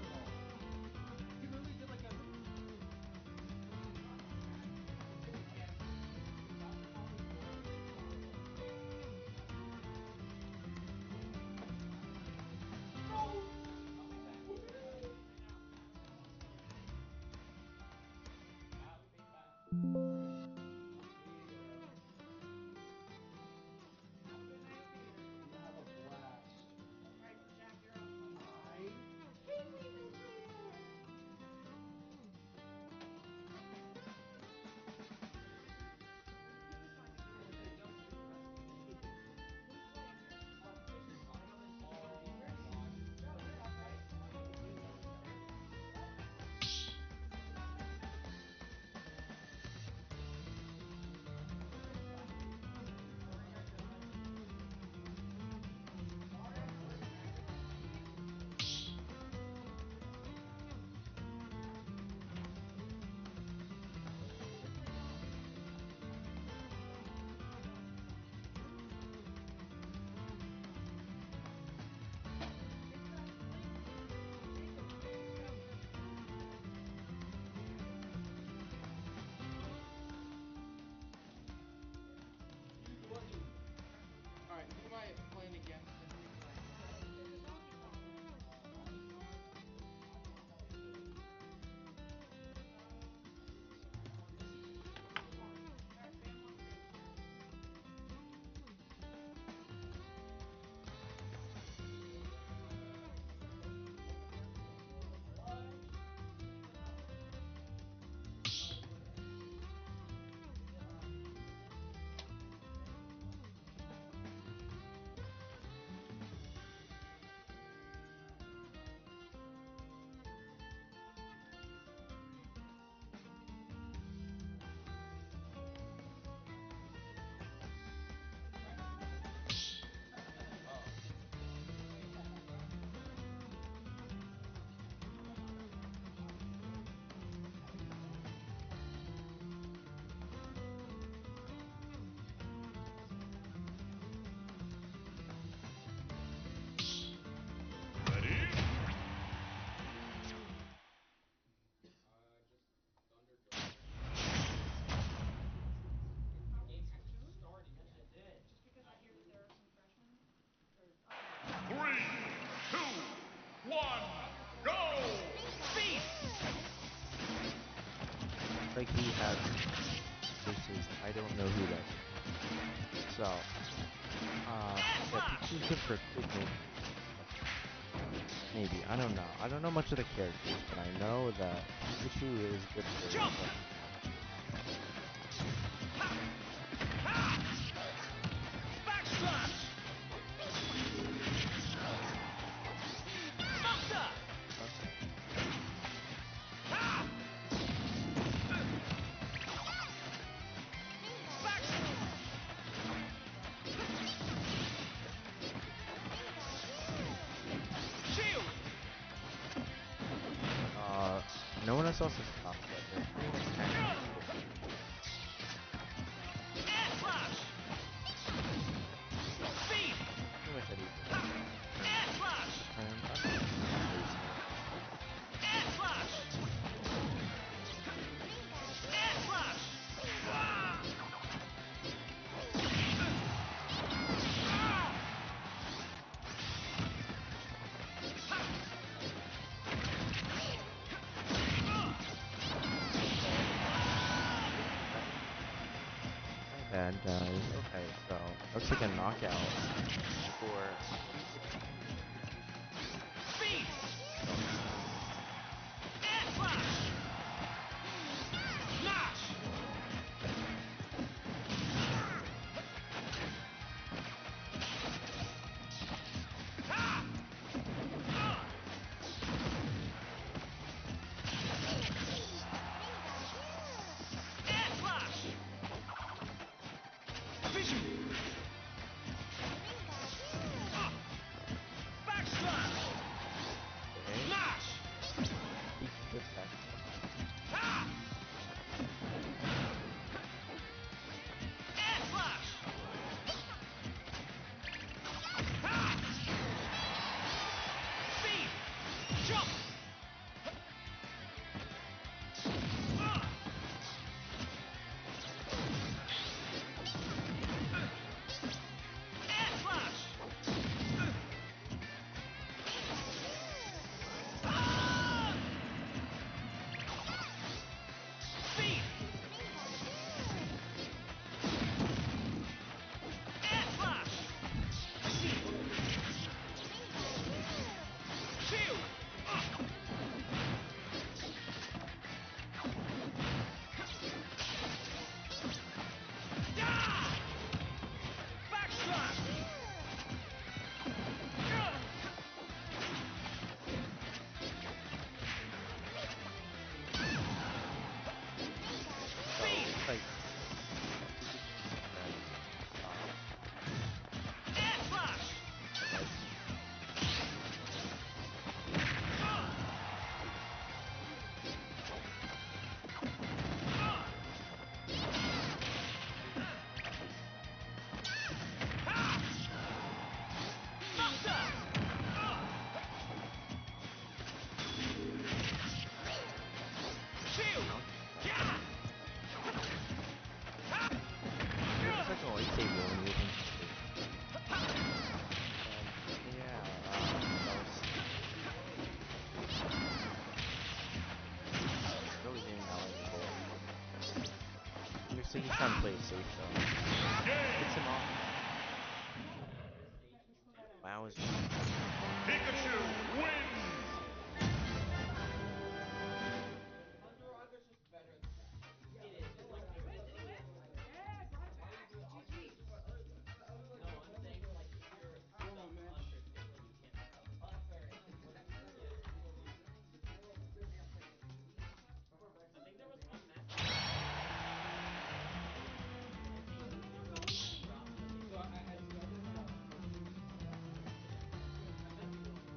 like he has faces. I don't know who that is. So, yeah, Pikachu's good for quick move. Maybe, I don't know. I don't know much of the characters, but I know that Pikachu is good for Jump! Backslash! Buster! Shield! No one else is tough, but they're pretty much technical. Air slash! Speed! Pretty much anything. Air slash! I'm not crazy. Air slash! Air slash! And, okay, so, looks like a knockout for Speed! Air slash! Smash! Air slash! Vision! Backslash! Smash! each attack. Air slash! Speed! Jump! Air slash! Speed! Air slash! Shield! Yeah! Backslash! So, looks like Air slash! Buster! Shield! Yeah! looks like a lightsaber when you think yeah, really getting that lightsaber. Looks like he's trying to play it safe though. Gets him off. Wow, is Pikachu wins! No, I'm saying like if you're the hunter typically you can't knock out the yeah. I think there was one match where dropped the So I started hunting. yeah. I might be wrong.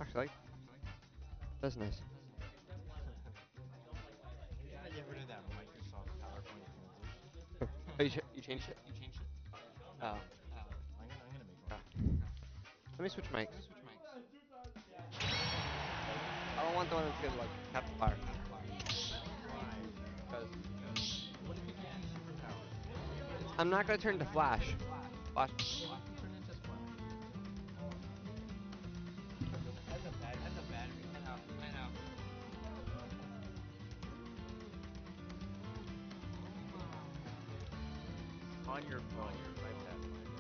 like. That's nice. You gotta get rid of that Microsoft PowerPoint transition. Oh, you changed it? Oh. I'm gonna make one. Let me switch mics. I don't want the one that's gonna like catch fire. Why? Because What if you give me superpowers? I'm not gonna turn to Flash. Flash. So what if you turn into Splash? And the battery. I know. On your phone, your iPad.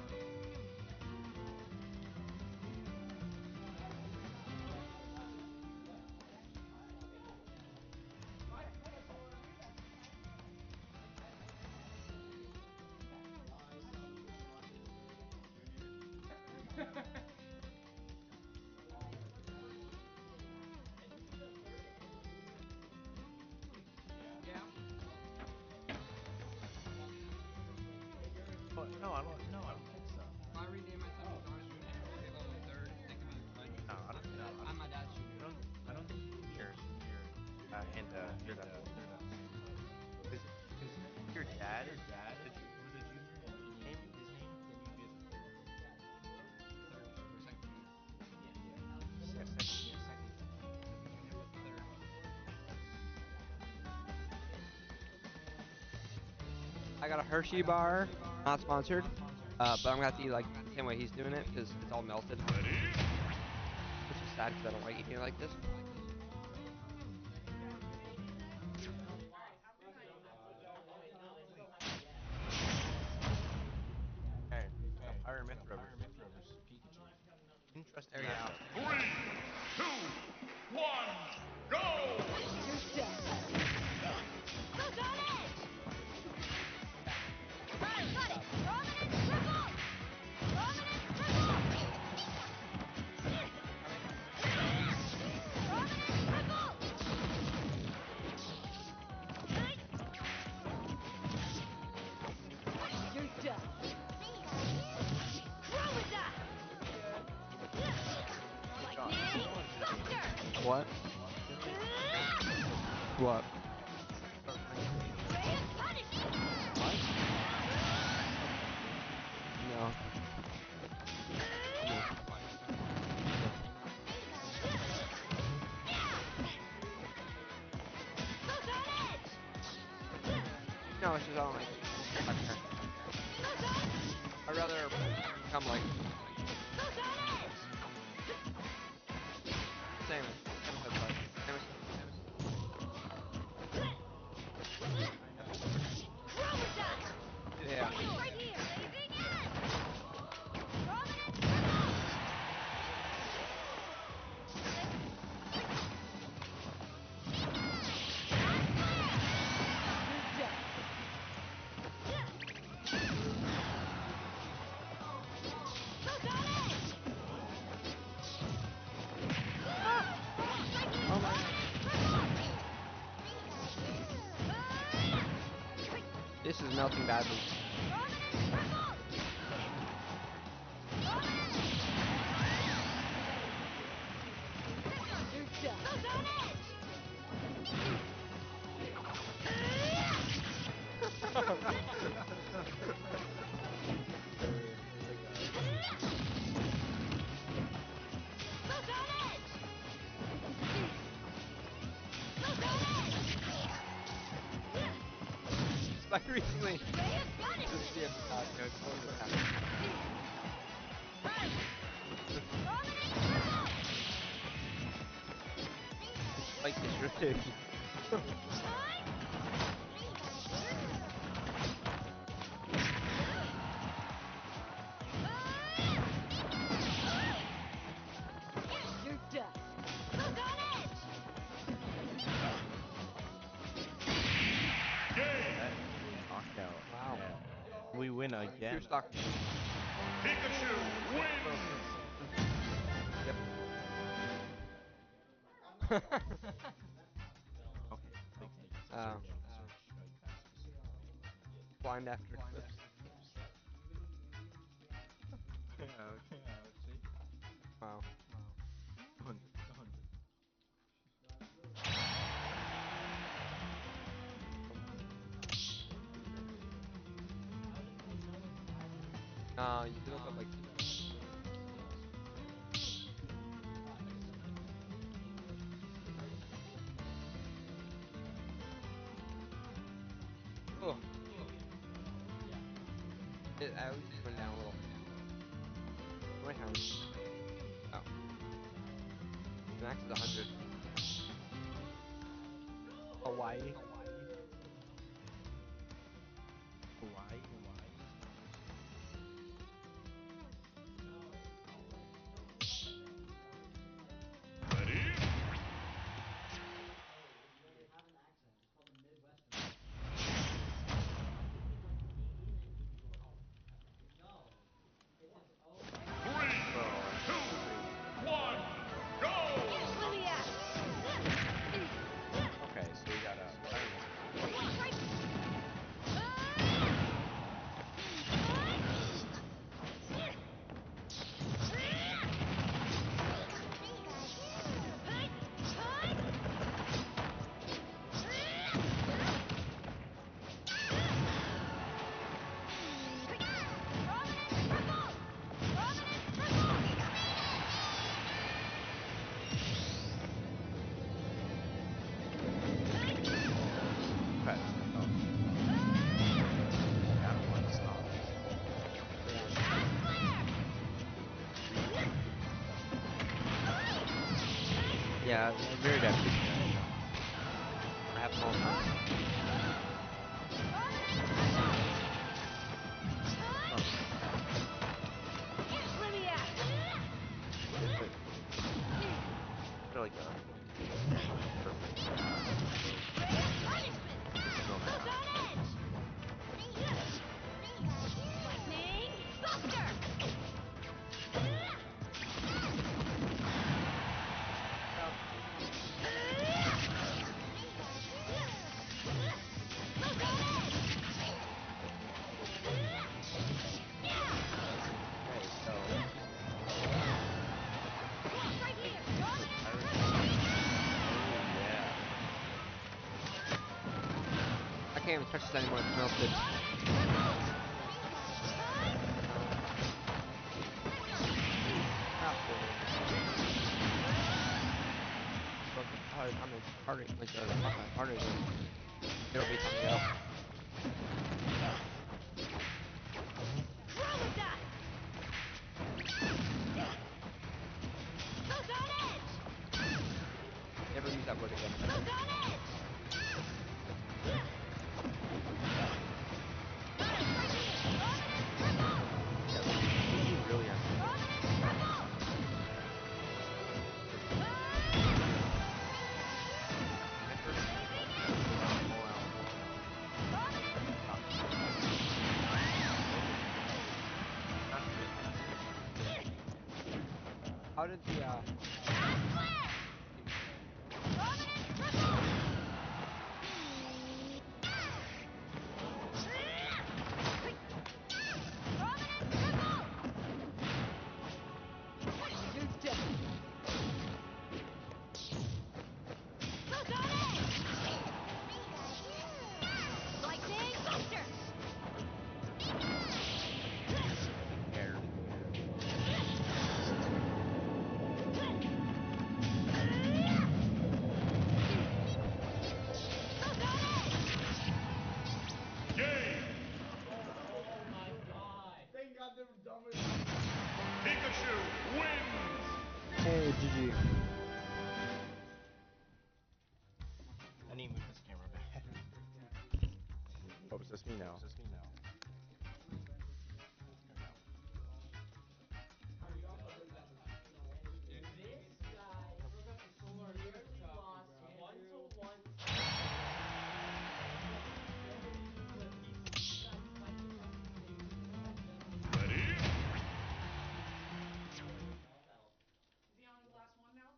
Oh, no, I don't think so. If I rename my son to Jonas Jr., I'll be level 3rd. They can be like, No, I don't. No, I'm my dad's junior. I don't think your senior and you're the they're the same. Because your dad was a junior and his name, then you'd be the third. Third or second. Yeah, second. Third. I got a Hershey bar, not sponsored, but I'm gonna have to eat like the same way he's doing it because it's all melted. Which is sad because I don't like eating it like this. Hey, Fire Myth Rubbers. Pikachu. Interesting There we go. matchup. 3, 2, 1, go! What? What? No. No, it's just I don't like it. I'd rather become like same. Yeah. This is melting badly. Like recently. Just see if like this rotation. Game. Wow. Yeah. We win again. You're stuck. Pikachu wins. Yep. Okay. Oh. Blind after clips. Wow. You should look up like oh, I always put it down a little. My hand. Oh, the max is 100. Hawaii. Ready? No, they have an accent. It's called the Midwestern accent. Oh, you mean like Canadian and you go, oh. No, it's its own. 3, Oh, 2, 1, go! okay, so we got a Yeah, very good. I have them all the time. really good. I can't even touch this anymore. It's melted. Harder, like harder, it'll be coming out. Never use that word again. How did the Game! Oh my god. Thank God they were dumb. Pikachu wins! oh GG. I need to move this camera back. Oh, it's just me now. This guy nearly lost 1-to-1. Ready? Is he on his last one now?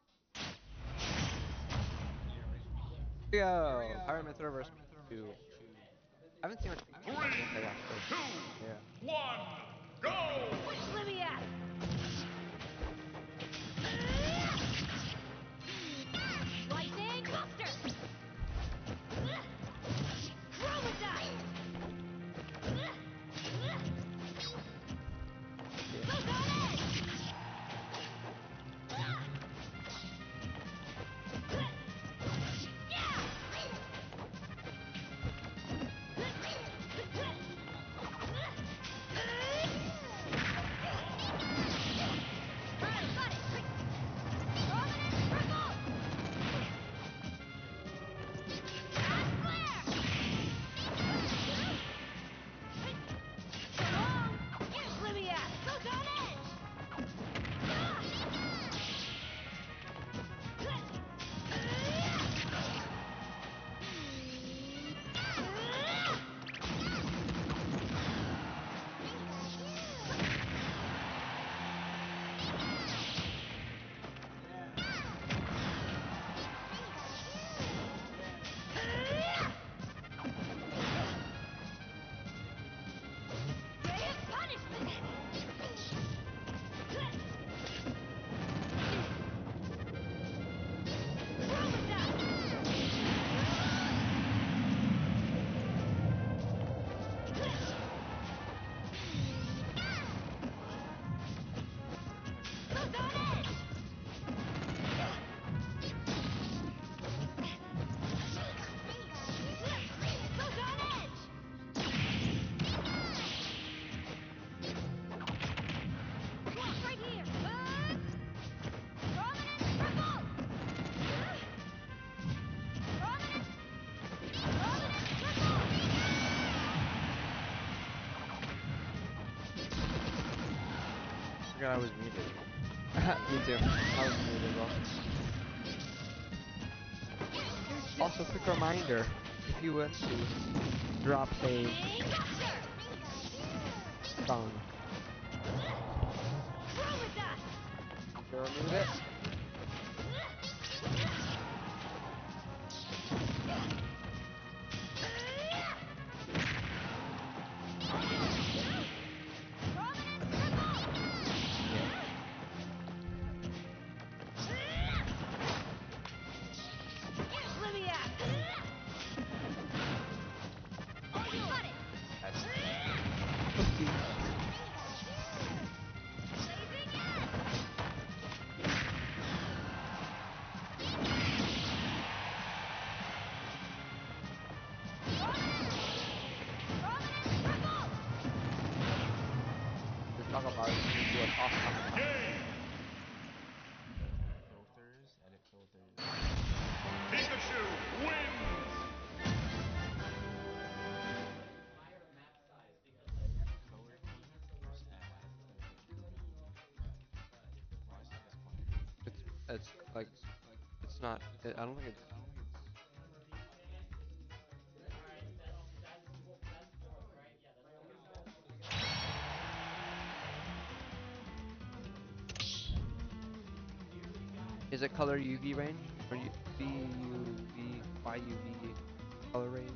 Yo, Iron Man Reverse 2. I haven't seen much gameplay yet, so yeah. 1, go! forgot I was muted. Me too. I was muted as well. Also, quick reminder, if you want to drop a song, to remove it. Talk about it. Do a talk about it. Filters, edit filters. Pikachu wins! Color key, press add, why is it display? It's like, it's not. I don't think it's. Is it color UV range or VUV YUV color range?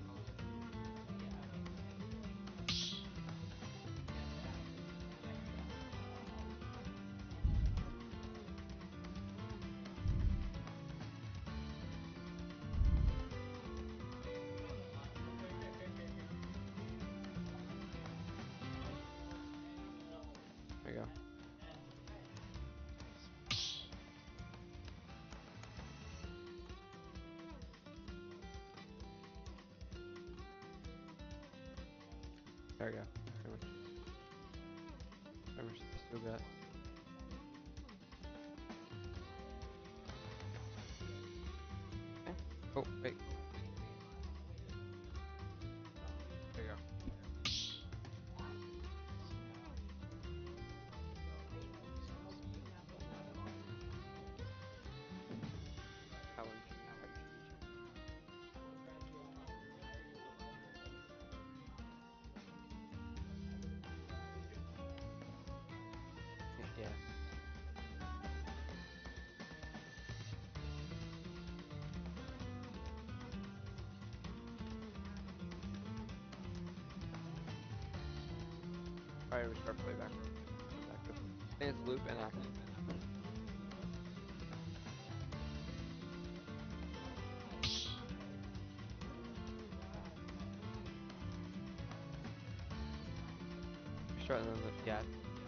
There you go. There you go. Pretty much still got. Okay. Oh wait. There you go. That one should be hard. Yeah. Alright, restart playback. It's active. I think it's loop and active. Restart and then yeah.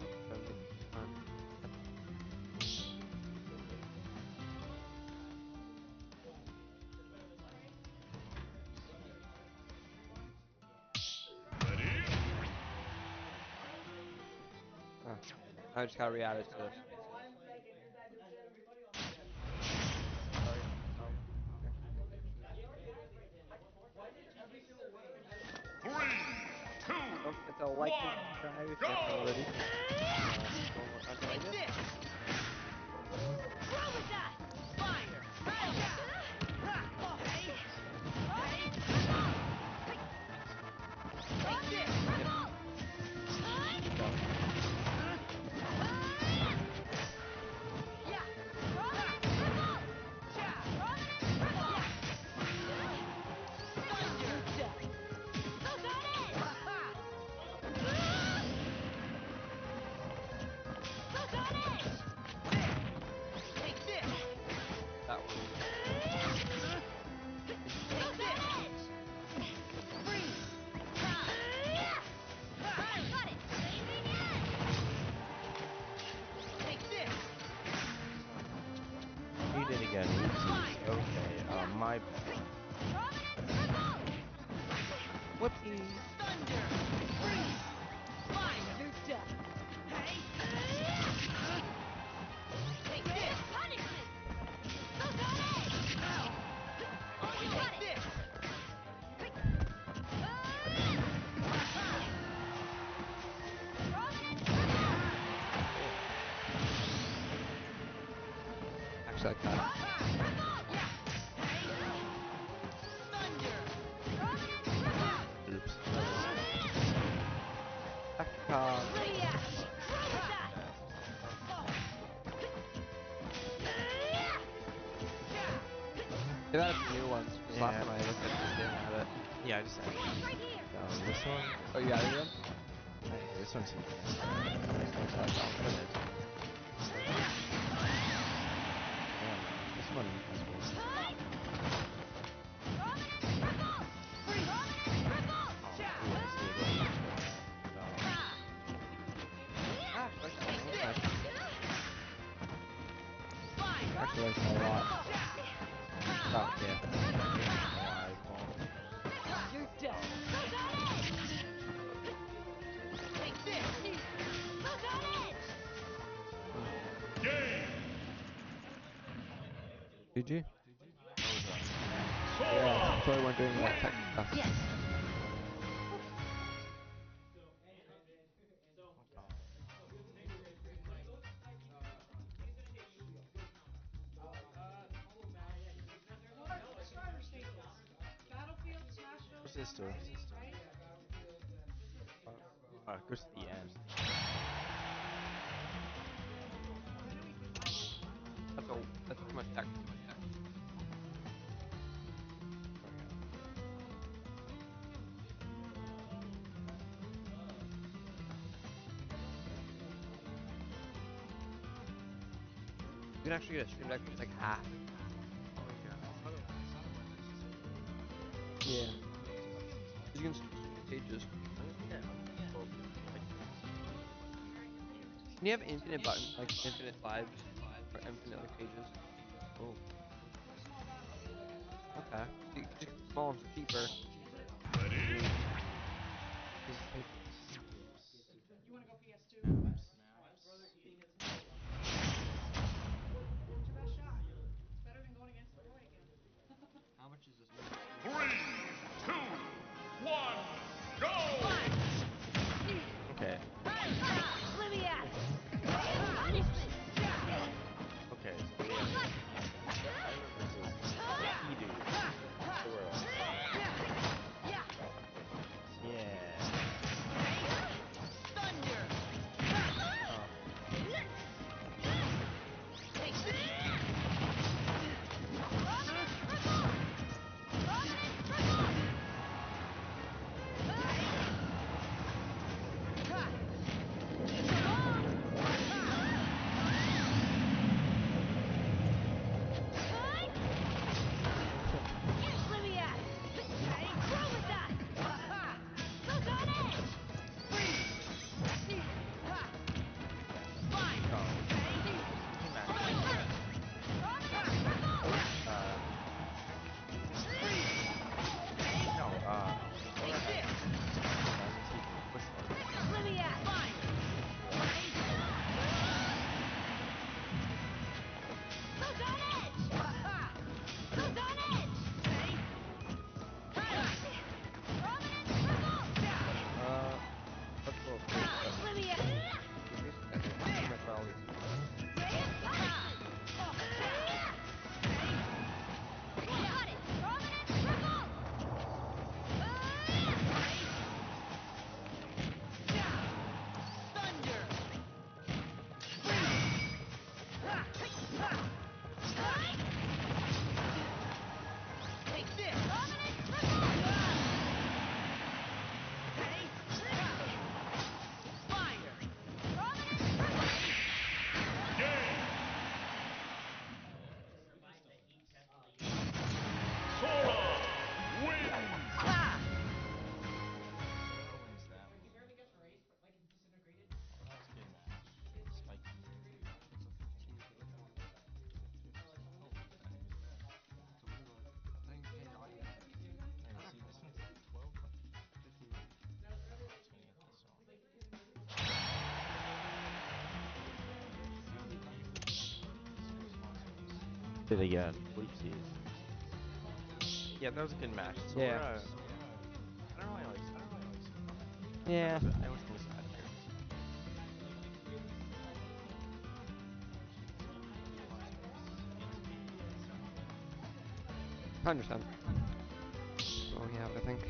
I just gotta re-add it to this. Sorry. Three, two, Don't forget to like and subscribe if you haven't already. One more time to like it. That one. He did again. Oopsies. Okay, my bad. Whoopsie. Looks like that. Oops. Back, they've added some new ones. Because last time I looked at it, they didn't have it. Yeah, I just added it. This one. Oh, you added them? This one's easy. Looks like that. This one is weird. Actually like that a lot. Oh, yeah. You're dead. Take this. Game. GG. Yeah, sorry we're doing that tech stuff. Yes. Starter stages. Battlefield, Smash Bros. What's this do? right? Goes to the end. That's too much text. There we go. You can actually get a stream deck that's like half. Yeah. You can switch pages. Can you have infinite buttons, like infinite lives, or infinite like pages? Oh. Okay. You just small and cheaper. Ready? You want to go PS2? What's your best shot? It's better than going against the boy again. How much is this? 3, 2, 1, go! Okay. Let me at it. Okay. So yeah. I remember this. He dude. The world. Yeah. Thunder. Let me at it. Roll with that. Look on it. Fine. Let me at it. Fine. Look on it. Look on it. That's a little cool. Let me at it. Got it. Thunder. Take this. Fire. Sora wins. Sora wins that one. Oh, that was a good match. Spiky here. And see, this one's 12 bucks. 15 bucks. Oh, I was gonna get this one. Super sponsors. Did again. Oopsies. Yeah, that was a good match. Sora, Yeah. I don't really like Sora. Yeah. I always think he's a bad character. 100%. Oh yeah, I think.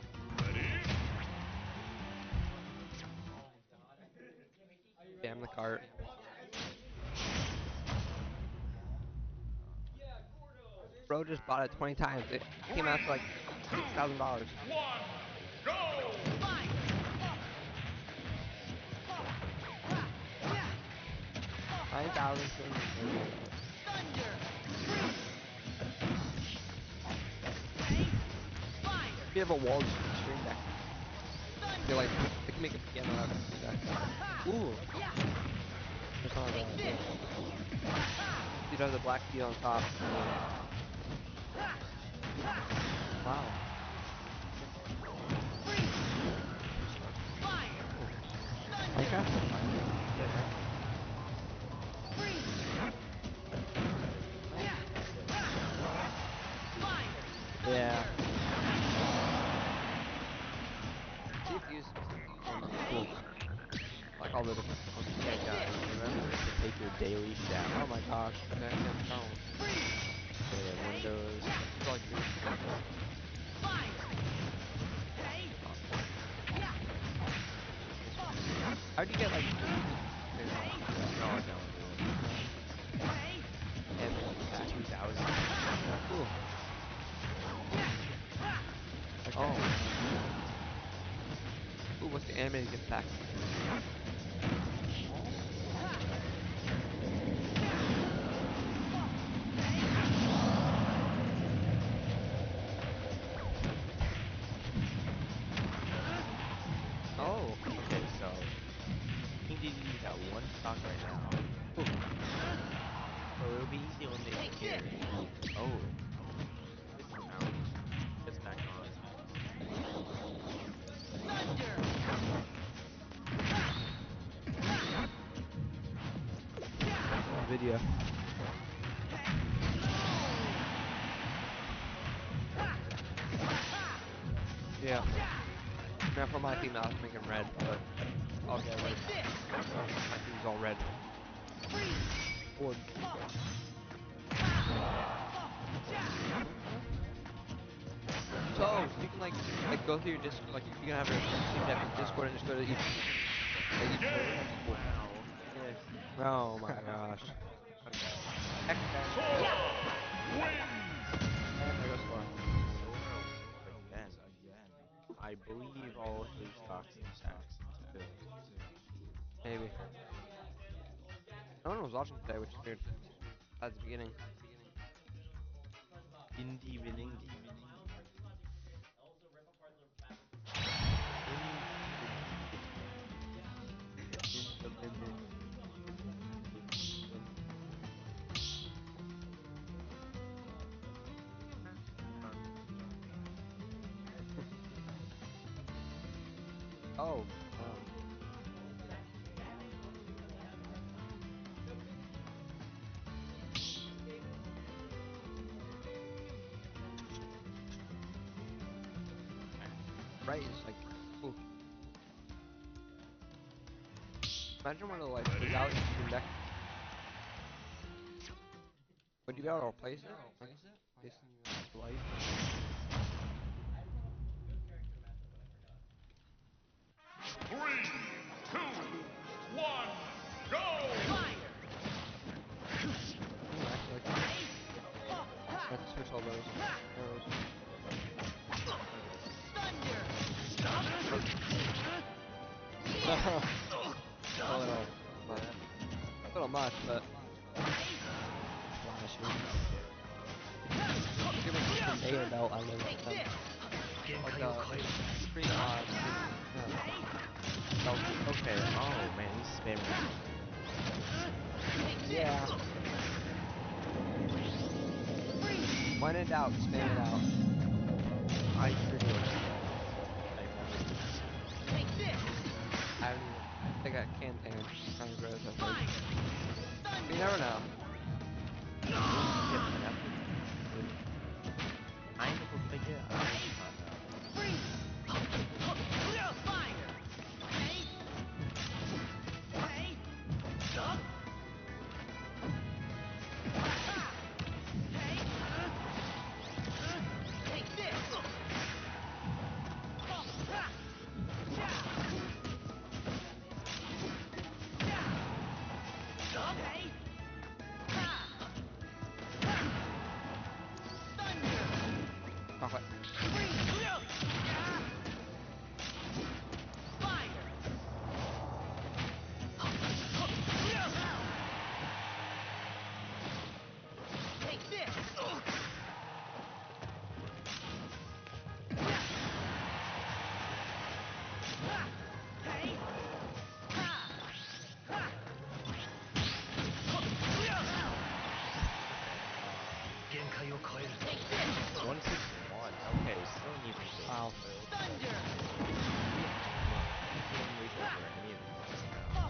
Damn the cart. Bro just bought it 20 times. It came out to like $6,000. One, go! 9,000. If you have a wall stream deck, you're like, they can make a piano out of it. Ooh. Just on he does a black steel on top. Wow. Okay. Yeah. CFU's cool. Like all the different ones. Yeah, guys, remember to take your daily shower. Oh my gosh. Okay, I can't tell. Windows. It's like how'd you get like No, I don't. And 2,000. cool. Okay. Oh. Ooh, what's the animated gift pack? Oh. Okay, so you need to use that one stock right now. Ooh. So it'll be easy when they here. Oh. This somehow gets back on. Video. Yeah. Now for my team, I was making red, but I'll get red. My team's all red. Wood. So you can like go through your Discord, like you can have your team deck in Discord and just go to each. Wow. Yes. Oh my gosh. Heck, and there goes four. Again. I believe all his stocks intact still. Maybe. No one was watching today, which is weird. At the beginning. Indie Vinindy. Oh. Right, it's like, ooh. Imagine one of the lights goes out in Stream Deck. Would you be able to replace it? Like, replace the light? Three, two, one, go! Ooh, actually, I have to switch all those. A little much, but give me a conveyor belt out of them. Like a screen belt. Okay, oh man, he's spamming. Yeah. When in doubt, spam it out. I pretty much. I haven't even. They got campaign. Kind of gross, I've heard. You never know. Aynı boktaki aynı hata. 161. Okay, still an even kill. Wow. Thunder! He can't reach over any of these now.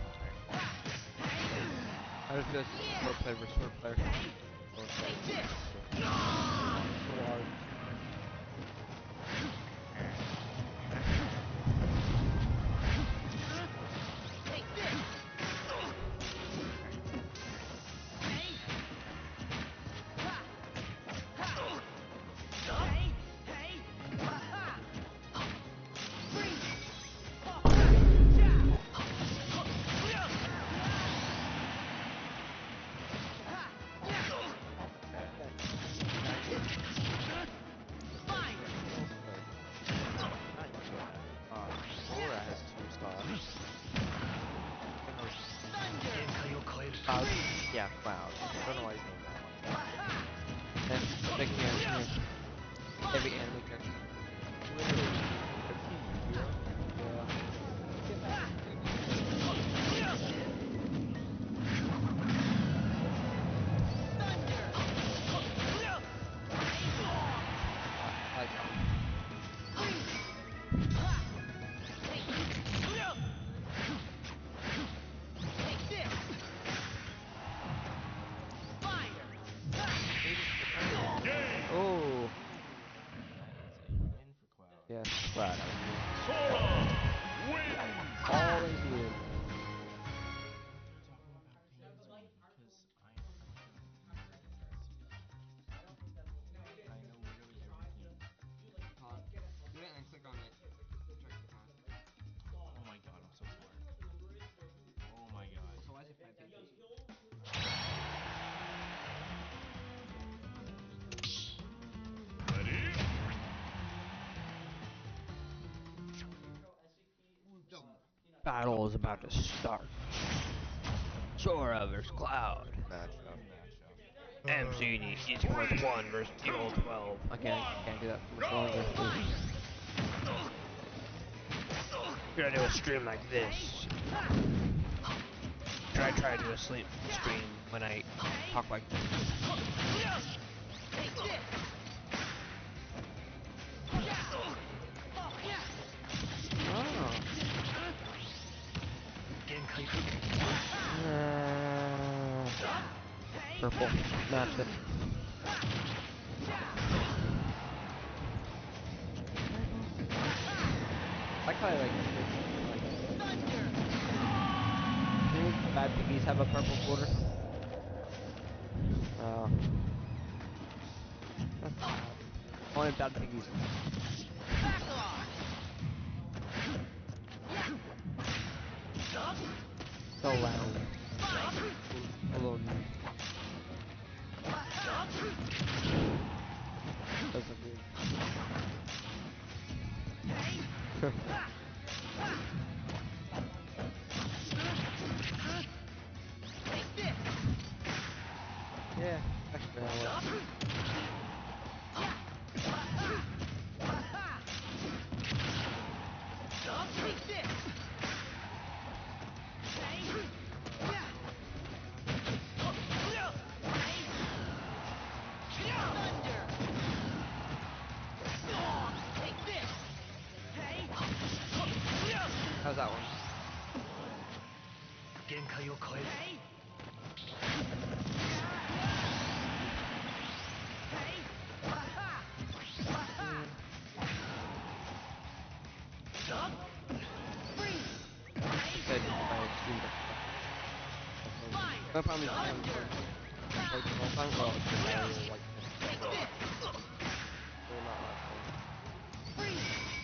I just feel like sword player versus sword player. Sword fight. Sword. Take this! Hey! Ha! Ha! Hey! Hey! Ha! Ha! Freeze! Ja! Ha! Ja! Fire! Sora has 2 stars. Cloud. Yeah, Cloud. I don't know why he's named that one. And making every anime character. Like, Take this! Fire! oh, That's a win for Cloud. yeah. Cloud, Sora wins. All they needed. Huh? Do it and click on it. Try to click on it. Oh my god, I'm so smart. Oh my god. So why is it 5 pages? Ready? Battle is about to start. Sora vs. Cloud. Matchup. MC is equals 1 versus equals 12. I can't do that for much longer. Should I do a stream like this? Should I try to do a stream when I talk like this? Take this! Oh. Purple. That's it. I kinda like do bad piggies have a purple border? Oh. That's bad. Only bad piggies. So loud. Hello. Doesn't mean. Yeah, actually I will. Take this! How's that one? Said no problem is I haven't played the whole time. Well, it's just I really like this. They're not that fun.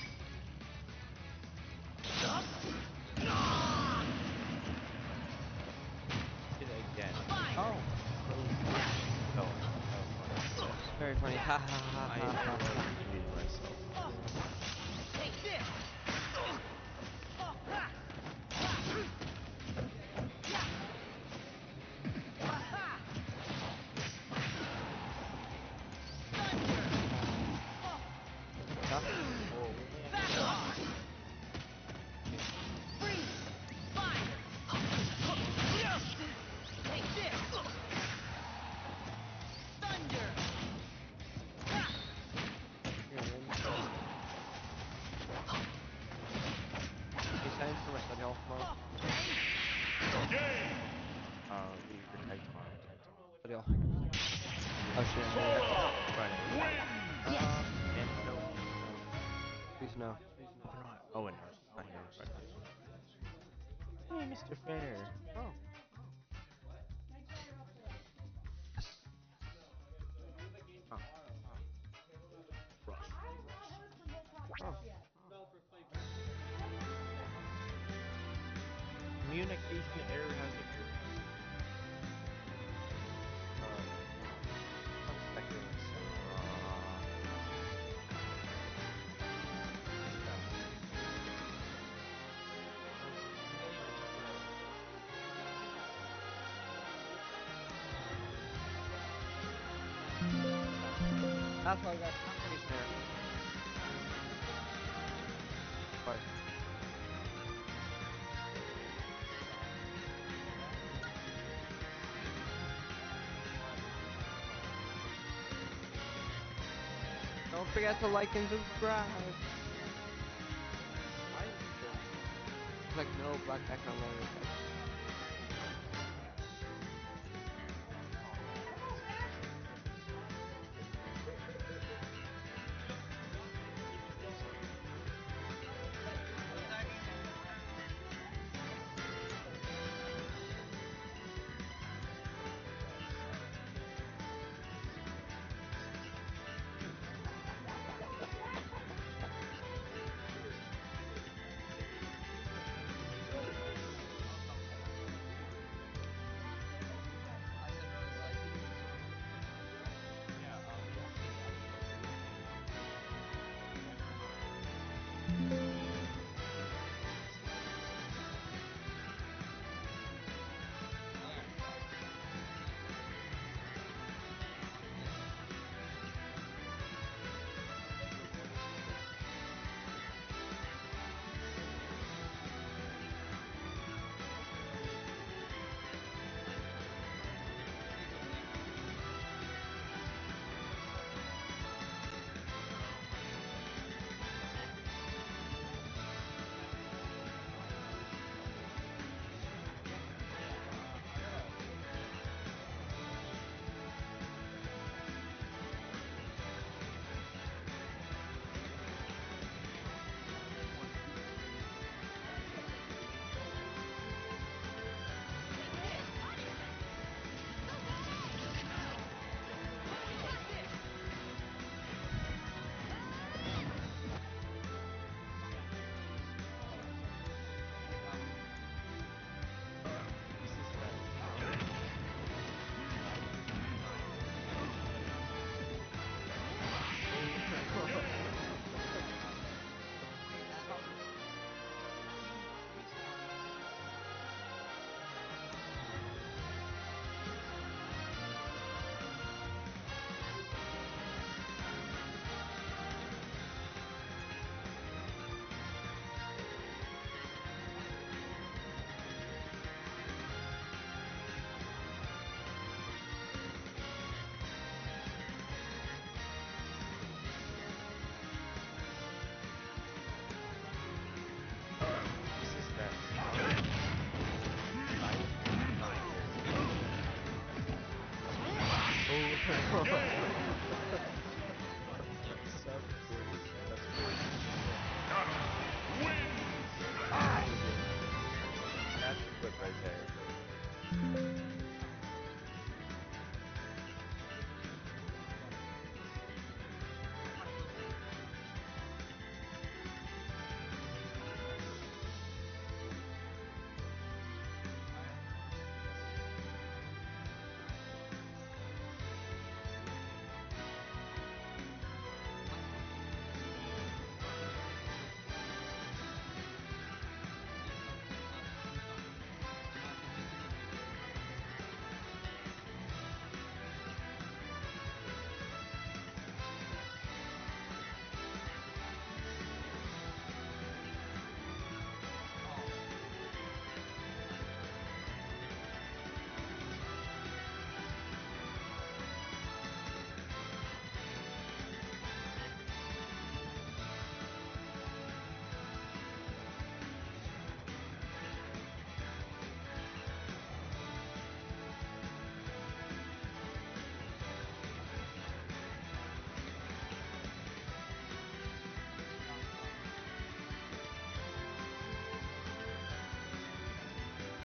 Did it again. Oh. That was funny. Very funny. Ha ha ha I ha ha. muted myself. Take this! Thunder! Friday. Yes. And no. Please no. Oh, and not here. Friday. Hey, Mr. Fair. Oh. Oh. Rush. Oh. Communication error has occurred. Unspeculates. That's why I got companies there. Sorry. Don't forget to like and subscribe. Like no black background letters.